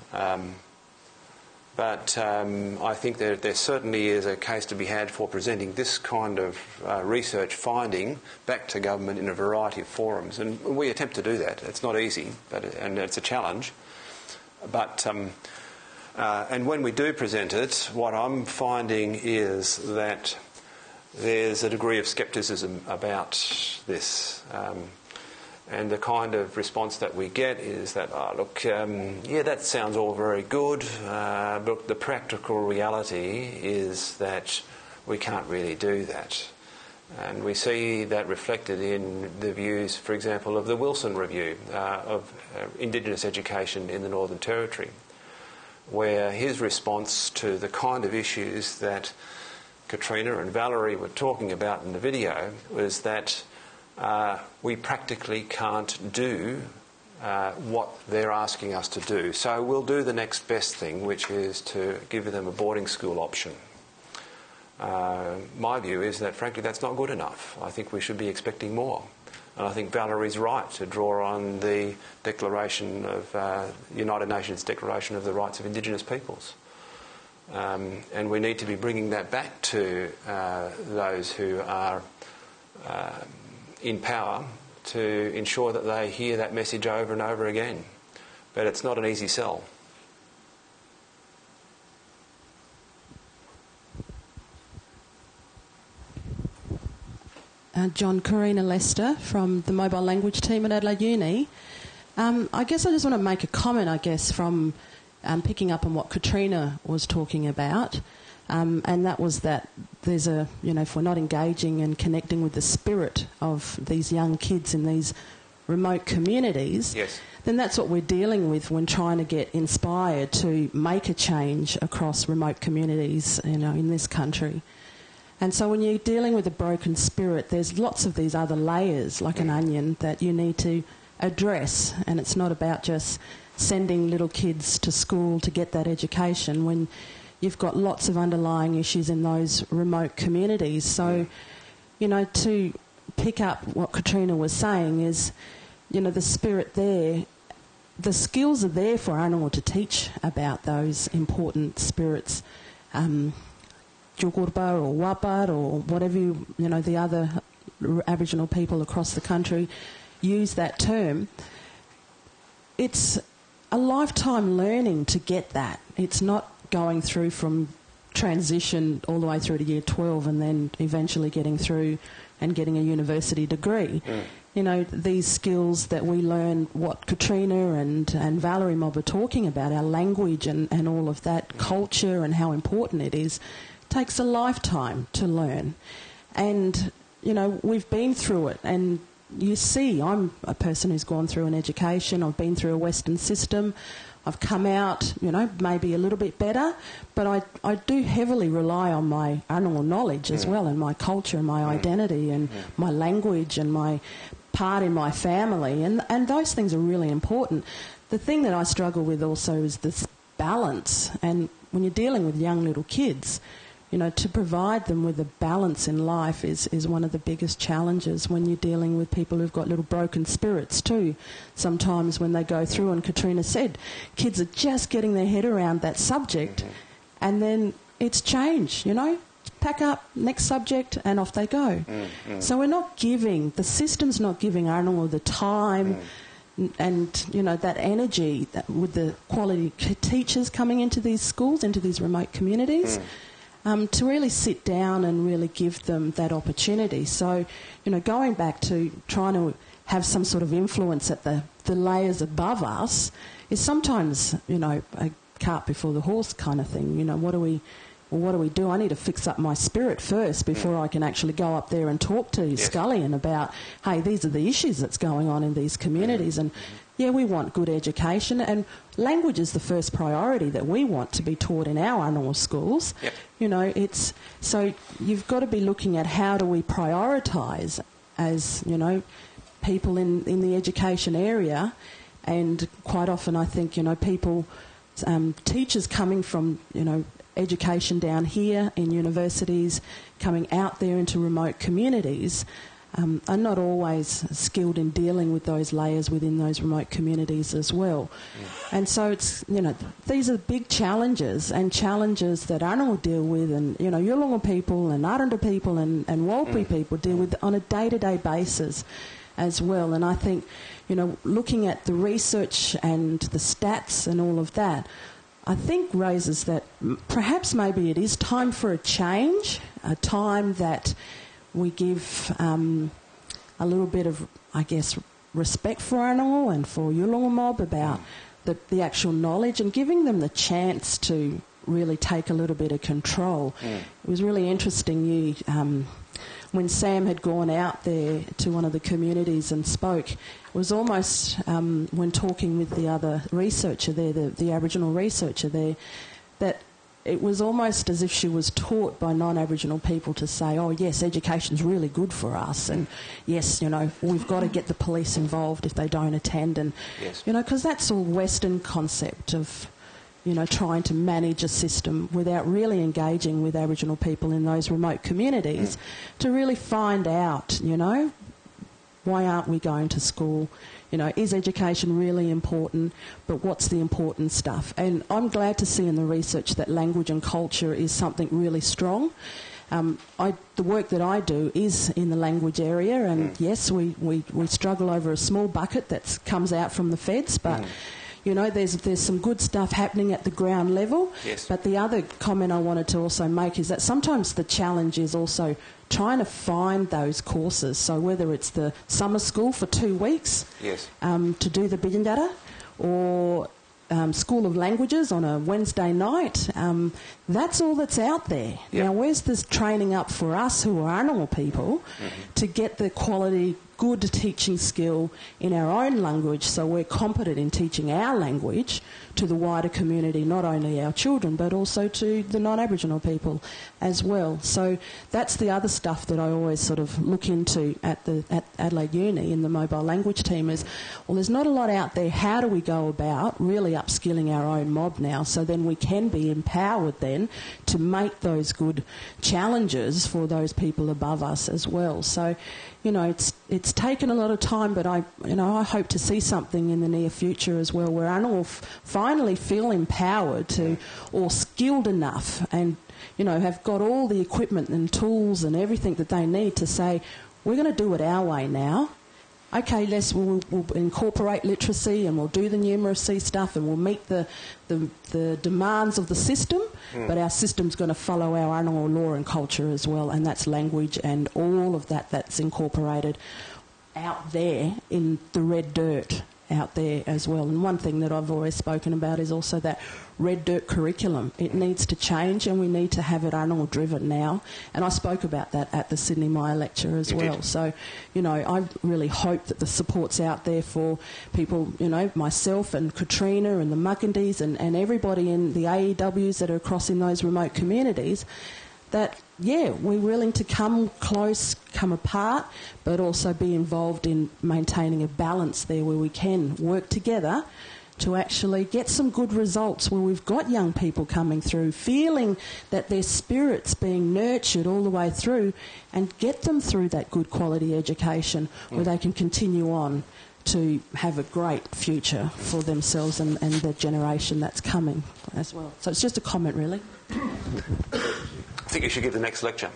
But I think there certainly is a case to be had for presenting this kind of research finding back to government in a variety of forums. And we attempt to do that. It's not easy, and it's a challenge. But and when we do present it, what I'm finding is that there's a degree of scepticism about this. And the kind of response that we get is that, yeah, that sounds all very good, but the practical reality is that we can't really do that. And we see that reflected in the views, for example, of the Wilson Review of Indigenous education in the Northern Territory, where his response to the kind of issues that Katrina and Valerie were talking about in the video was that we practically can't do what they're asking us to do. So we'll do the next best thing, which is to give them a boarding school option. My view is that, frankly, that's not good enough. I think we should be expecting more. And I think Valerie's right to draw on the Declaration of United Nations Declaration of the Rights of Indigenous Peoples. And we need to be bringing that back to those who are in power to ensure that they hear that message over and over again. But it's not an easy sell. John Karina Lester from the Mobile Language Team at Adelaide Uni. I guess I just want to make a comment, from picking up on what Katrina was talking about. And that was that there's if we're not engaging and connecting with the spirit of these young kids in these remote communities, yes, then that's what we're dealing with when trying to get inspired to make a change across remote communities, in this country. And so when you're dealing with a broken spirit, there's lots of these other layers, like an onion, that you need to address. And it's not about just sending little kids to school to get that education when you've got lots of underlying issues in those remote communities. So, to pick up what Katrina was saying is, the spirit there, the skills are there for Anangu to teach about those important spirits, Jugurba or Wapat or whatever, the other Aboriginal people across the country use that term. It's a lifetime learning to get that. It's not going through from transition all the way through to year 12 and then eventually getting through and getting a university degree. These skills that we learn, what Katrina and Valerie Mob are talking about, our language and all of that, culture and how important it is, takes a lifetime to learn. And, we've been through it. And you see, I'm a person who's gone through an education. I've been through a Western system. I've come out, maybe a little bit better, but I do heavily rely on my animal knowledge as well, and my culture and my identity and my language and my part in my family, and those things are really important. The thing that I struggle with also is this balance, and when you're dealing with young little kids, to provide them with a balance in life is one of the biggest challenges when you're dealing with people who've got little broken spirits too. Sometimes when they go through, and Katrina said, kids are just getting their head around that subject, and then it's change, pack up, next subject, and off they go. So we're not giving, the system's not giving Arnold the time and, that energy with the quality teachers coming into these schools, into these remote communities. to really sit down and really give them that opportunity. So, going back to trying to have some sort of influence at the layers above us is sometimes, a cart before the horse kind of thing. What do we do? I need to fix up my spirit first before I can actually go up there and talk to Scullion about, hey, these are the issues that's going on in these communities. And, yeah, we want good education, and language is the first priority that we want to be taught in our animal schools. Yep. So you've got to be looking at how do we prioritise as, people in the education area. And quite often I think, people, teachers coming from, education down here in universities, coming out there into remote communities, are not always skilled in dealing with those layers within those remote communities as well. And so it's, these are big challenges, and challenges that Anna deal with, and, Yulunga people and Aranda people and Walpi people deal with on a day-to-day basis as well. And I think, looking at the research and the stats and all of that, I think raises that perhaps maybe it is time for a change, a time that we give a little bit of, I guess, respect for animal and for Yulunga mob about the actual knowledge, and giving them the chance to really take a little bit of control. It was really interesting, when Sam had gone out there to one of the communities and spoke, it was almost, when talking with the other researcher there, the Aboriginal researcher there, that it was almost as if she was taught by non-Aboriginal people to say, oh, yes, education's really good for us, and yes, we've got to get the police involved if they don't attend, and, because that's all Western concept of, trying to manage a system without really engaging with Aboriginal people in those remote communities to really find out, why aren't we going to school? Is education really important? But what's the important stuff? And I'm glad to see in the research that language and culture is something really strong. The work that I do is in the language area, and yes, we struggle over a small bucket that comes out from the feds, but there's some good stuff happening at the ground level. Yes. But the other comment I wanted to also make is that sometimes the challenge is also trying to find those courses. So whether it's the summer school for 2 weeks to do the Bidjandara, or School of Languages on a Wednesday night, that's all that's out there. Yep. Now, where's this training up for us who are animal people to get the quality, good teaching skill in our own language, so we're competent in teaching our language to the wider community, not only our children but also to the non-Aboriginal people as well. So that's the other stuff that I always sort of look into at Adelaide Uni in the mobile language team is, well, there's not a lot out there. How do we go about really upskilling our own mob now, so then we can be empowered then to make those good challenges for those people above us as well. So, it's taken a lot of time, but I hope to see something in the near future as well, where animal finally feel empowered to, or skilled enough, and have got all the equipment and tools and everything that they need to say, we're going to do it our way now. Okay, we'll incorporate literacy, and we'll do the numeracy stuff, and we'll meet the demands of the system, but our system's going to follow our animal law and culture as well, and that's language and all of that's incorporated out there in the red dirt out there as well. And one thing that I've always spoken about is also that red dirt curriculum. It needs to change, and we need to have it animal driven now. And I spoke about that at the Sydney Myer lecture as well. So, I really hope that the support's out there for people, myself and Katrina and the Muckandys and everybody in the AEWs that are across in those remote communities, that, we're willing to come close, come apart, but also be involved in maintaining a balance there where we can work together to actually get some good results, where we've got young people coming through, feeling that their spirit's being nurtured all the way through, and get them through that good quality education where they can continue on to have a great future for themselves and the generation that's coming as well. So it's just a comment, really. I think you should give the next lecture.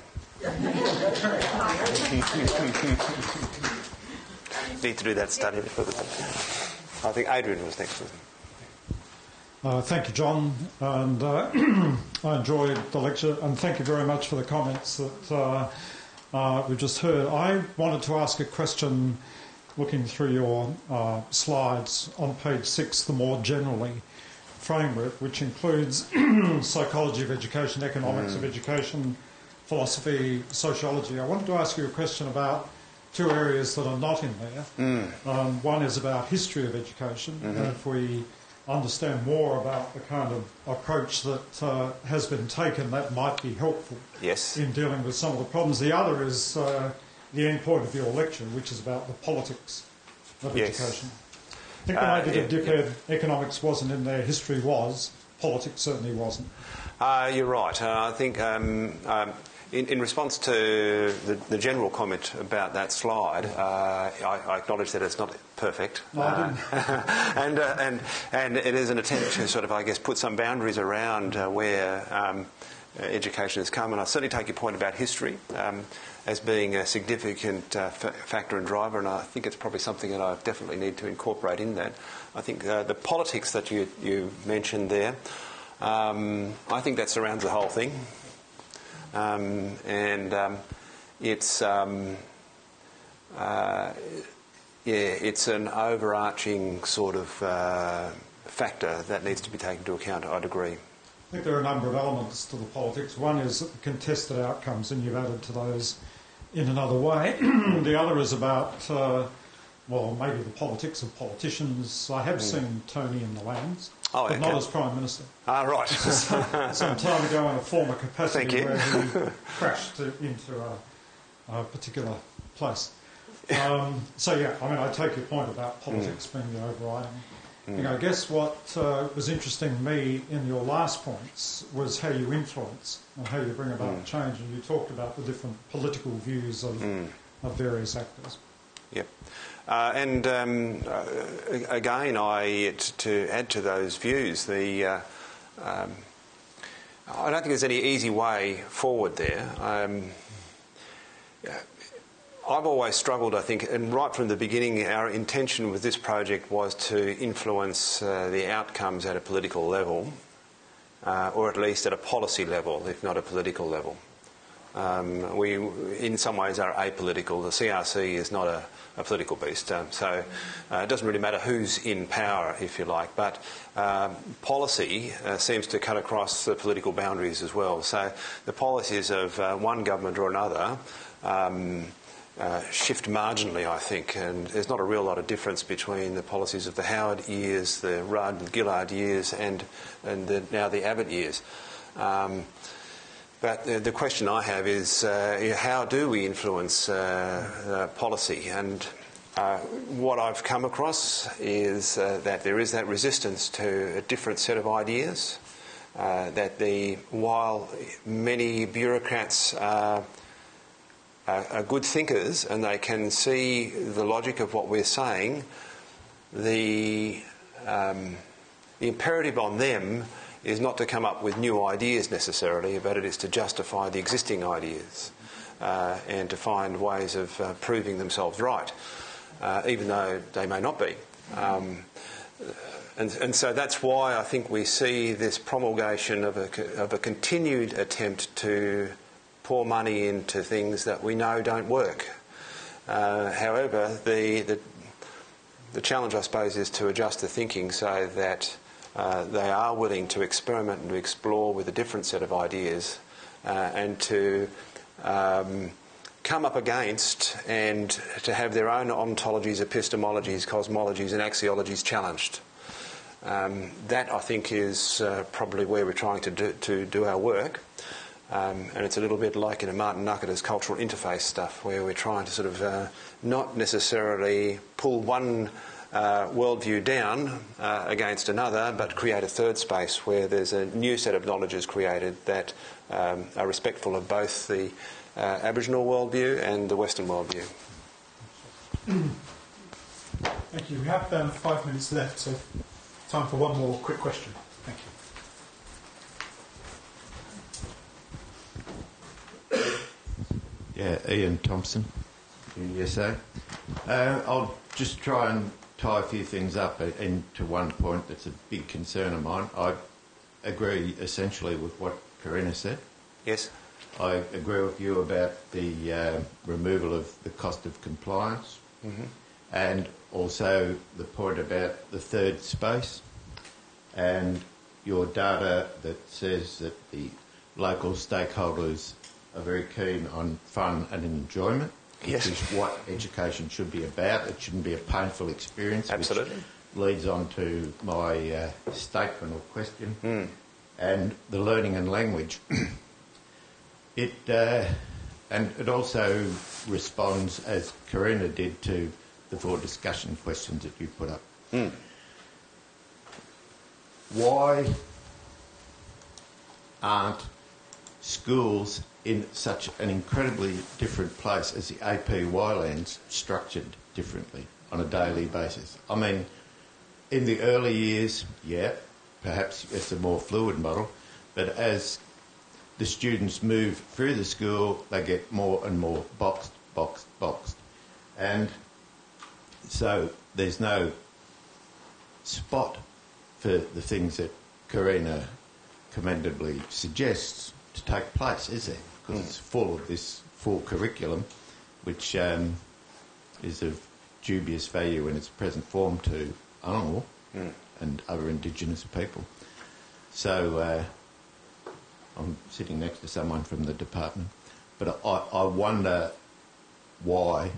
Need to do that study. I think Adrian was next. Thank you, John, and I enjoyed the lecture, and thank you very much for the comments that we've just heard. I wanted to ask a question looking through your slides on page 6, the more generally framework, which includes psychology of education, economics of education, philosophy, sociology. I wanted to ask you a question about two areas that are not in there. One is about history of education, and if we understand more about the kind of approach that has been taken, that might be helpful in dealing with some of the problems. The other is the end point of your lecture, which is about the politics of education. I think the way that it differed, economics wasn't in there, history was, politics certainly wasn't. You're right. I think in response to the general comment about that slide, I acknowledge that it's not perfect. No, I didn't. and it is an attempt to sort of, I guess, put some boundaries around where education has come. And I certainly take your point about history as being a significant factor and driver, and I think it's probably something that I definitely need to incorporate in that. I think the politics that you mentioned there, I think that surrounds the whole thing. It's an overarching sort of factor that needs to be taken into account, I'd agree. I think there are a number of elements to the politics. One is the contested outcomes, and you've added to those in another way. The other is about, maybe the politics of politicians. I have seen Tony in the Lands, but not as Prime Minister. Ah, right. Some time ago in a former capacity where he crashed into a particular place. I take your point about politics being the overriding. I guess what was interesting to me in your last points was how you influence and how you bring about change, and you talked about the different political views of various actors. Yep. Again, to add to those views, I don't think there's any easy way forward there. I've always struggled, I think, and right from the beginning, our intention with this project was to influence the outcomes at a political level, or at least at a policy level, if not a political level. We, in some ways, are apolitical. The CRC is not a political beast, so it doesn't really matter who's in power, if you like, but policy seems to cut across the political boundaries as well. So the policies of one government or another shift marginally, I think, and there's not a real lot of difference between the policies of the Howard years, the Rudd and Gillard years, and now the Abbott years. But the question I have is how do we influence policy? And what I've come across is that there is that resistance to a different set of ideas, while many bureaucrats are good thinkers and they can see the logic of what we're saying, the imperative on them is not to come up with new ideas necessarily, but it is to justify the existing ideas and to find ways of proving themselves right, even though they may not be. And so that's why I think we see this promulgation of a continued attempt to pour money into things that we know don't work. However, the challenge, I suppose, is to adjust the thinking so that they are willing to experiment and to explore with a different set of ideas and to come up against and to have their own ontologies, epistemologies, cosmologies and axiologies challenged. That, I think, is probably where we're trying to do our work. And it's a little bit like in a Martin Nucketer's cultural interface stuff, where we're trying to sort of not necessarily pull one worldview down against another, but create a third space where there's a new set of knowledges created that are respectful of both the Aboriginal worldview and the Western worldview. Thank you. We have 5 minutes left, so time for one more quick question. Thank you. Yeah, Ian Thompson, USA. I'll just try and tie a few things up into one point that's a big concern of mine. I agree essentially with what Karina said. Yes. I agree with you about the removal of the cost of compliance, and also the point about the third space and your data that says that the local stakeholders are very keen on fun and enjoyment, Yes. which is what education should be about. It shouldn't be a painful experience. Absolutely. Which leads on to my statement or question. And the learning and language. It also responds, as Karina did, to the 4 discussion questions that you put up. Why aren't schools in such an incredibly different place as the APY lands structured differently on a daily basis? I mean, in the early years, yeah, perhaps it's a more fluid model, but as the students move through the school, they get more and more boxed. And so there's no spot for the things that Karina commendably suggests to take place, is there? Because it's full of this full curriculum, which is of dubious value in its present form to Anangu and other Indigenous people. So I'm sitting next to someone from the department, but I wonder why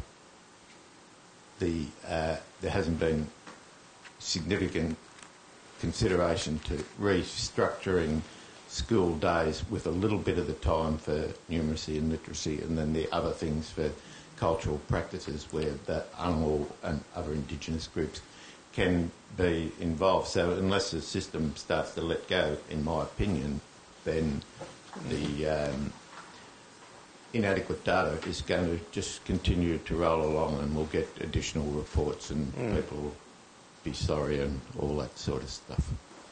there hasn't been significant consideration to restructuring school days with a little bit of the time for numeracy and literacy, and then the other things for cultural practices where the Anangu and other Indigenous groups can be involved. So unless the system starts to let go, in my opinion, then the inadequate data is going to just continue to roll along, and we'll get additional reports and people will be sorry and all that sort of stuff.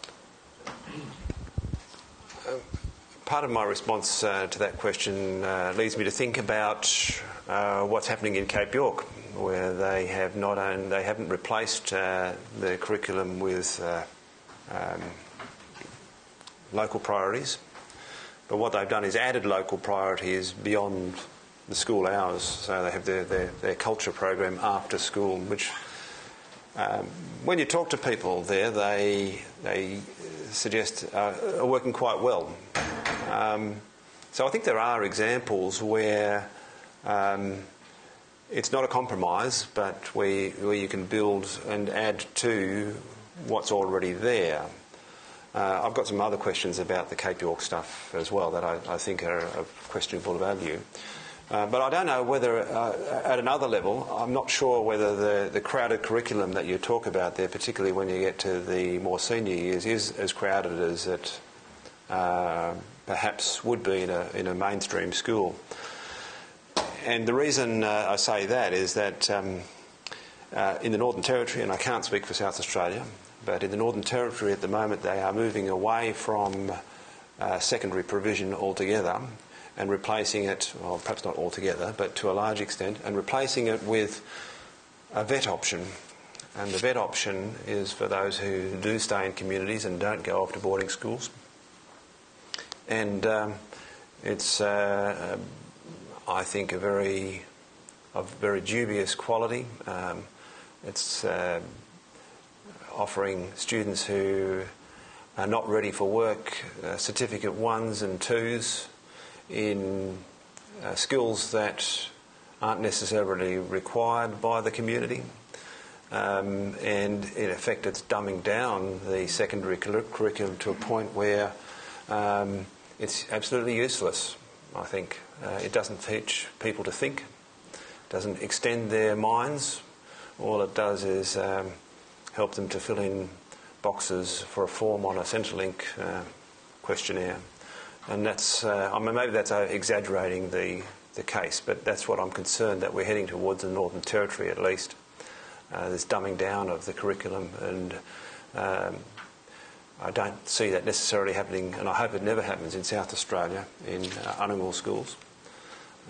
Part of my response to that question leads me to think about what's happening in Cape York, where they haven't replaced the curriculum with local priorities, but what they've done is added local priorities beyond the school hours. So they have their culture program after school, which when you talk to people there, they suggest are working quite well. So I think there are examples where it's not a compromise, but where you can build and add to what's already there. I've got some other questions about the Cape York stuff as well that I think are of questionable value. But I don't know whether, at another level, I'm not sure whether the crowded curriculum that you talk about there, particularly when you get to the more senior years, is as crowded as it perhaps would be in a mainstream school. And the reason I say that is that in the Northern Territory, and I can't speak for South Australia, but in the Northern Territory at the moment they are moving away from secondary provision altogether and replacing it, well, perhaps not altogether, but to a large extent, and replacing it with a vet option. And the vet option is for those who do stay in communities and don't go off to boarding schools. And it's, I think, of very dubious quality. It's offering students who are not ready for work certificate 1s and 2s in skills that aren't necessarily required by the community. And in effect it's dumbing down the secondary curriculum to a point where it's absolutely useless, I think. It doesn't teach people to think, doesn't extend their minds. All it does is help them to fill in boxes for a form on a Centrelink questionnaire. And that's, maybe that's exaggerating the case, but that's what I'm concerned that we're heading towards in the Northern Territory at least. This dumbing down of the curriculum, and I don't see that necessarily happening, and I hope it never happens in South Australia in Anangu schools.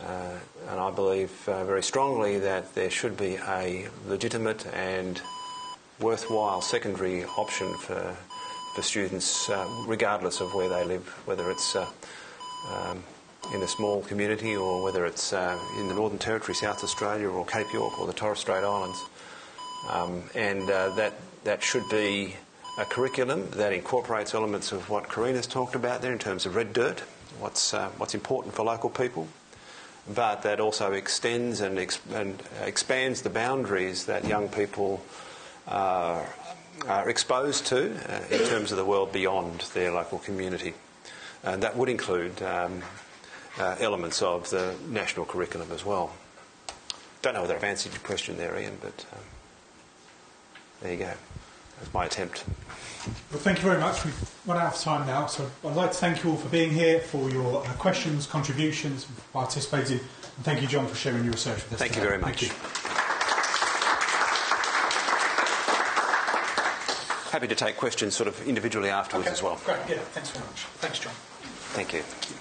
And I believe very strongly that there should be a legitimate and worthwhile secondary option for students, regardless of where they live, whether it's in a small community or whether it's in the Northern Territory, South Australia, or Cape York or the Torres Strait Islands. That should be a curriculum that incorporates elements of what Karina's talked about there in terms of red dirt, what's important for local people, but that also extends and expands the boundaries that young people are exposed to in terms of the world beyond their local community. And that would include elements of the national curriculum as well. Don't know whether I've answered your question there, Ian, but there you go. That's my attempt. Well, thank you very much. We've run out of time now, so I'd like to thank you all for being here, for your questions, contributions, participating, and thank you, John, for sharing your research with us. Thank you very much. Thank you. Happy to take questions sort of individually afterwards as well. Great, yeah, thanks very much. Thanks, John. Thank you.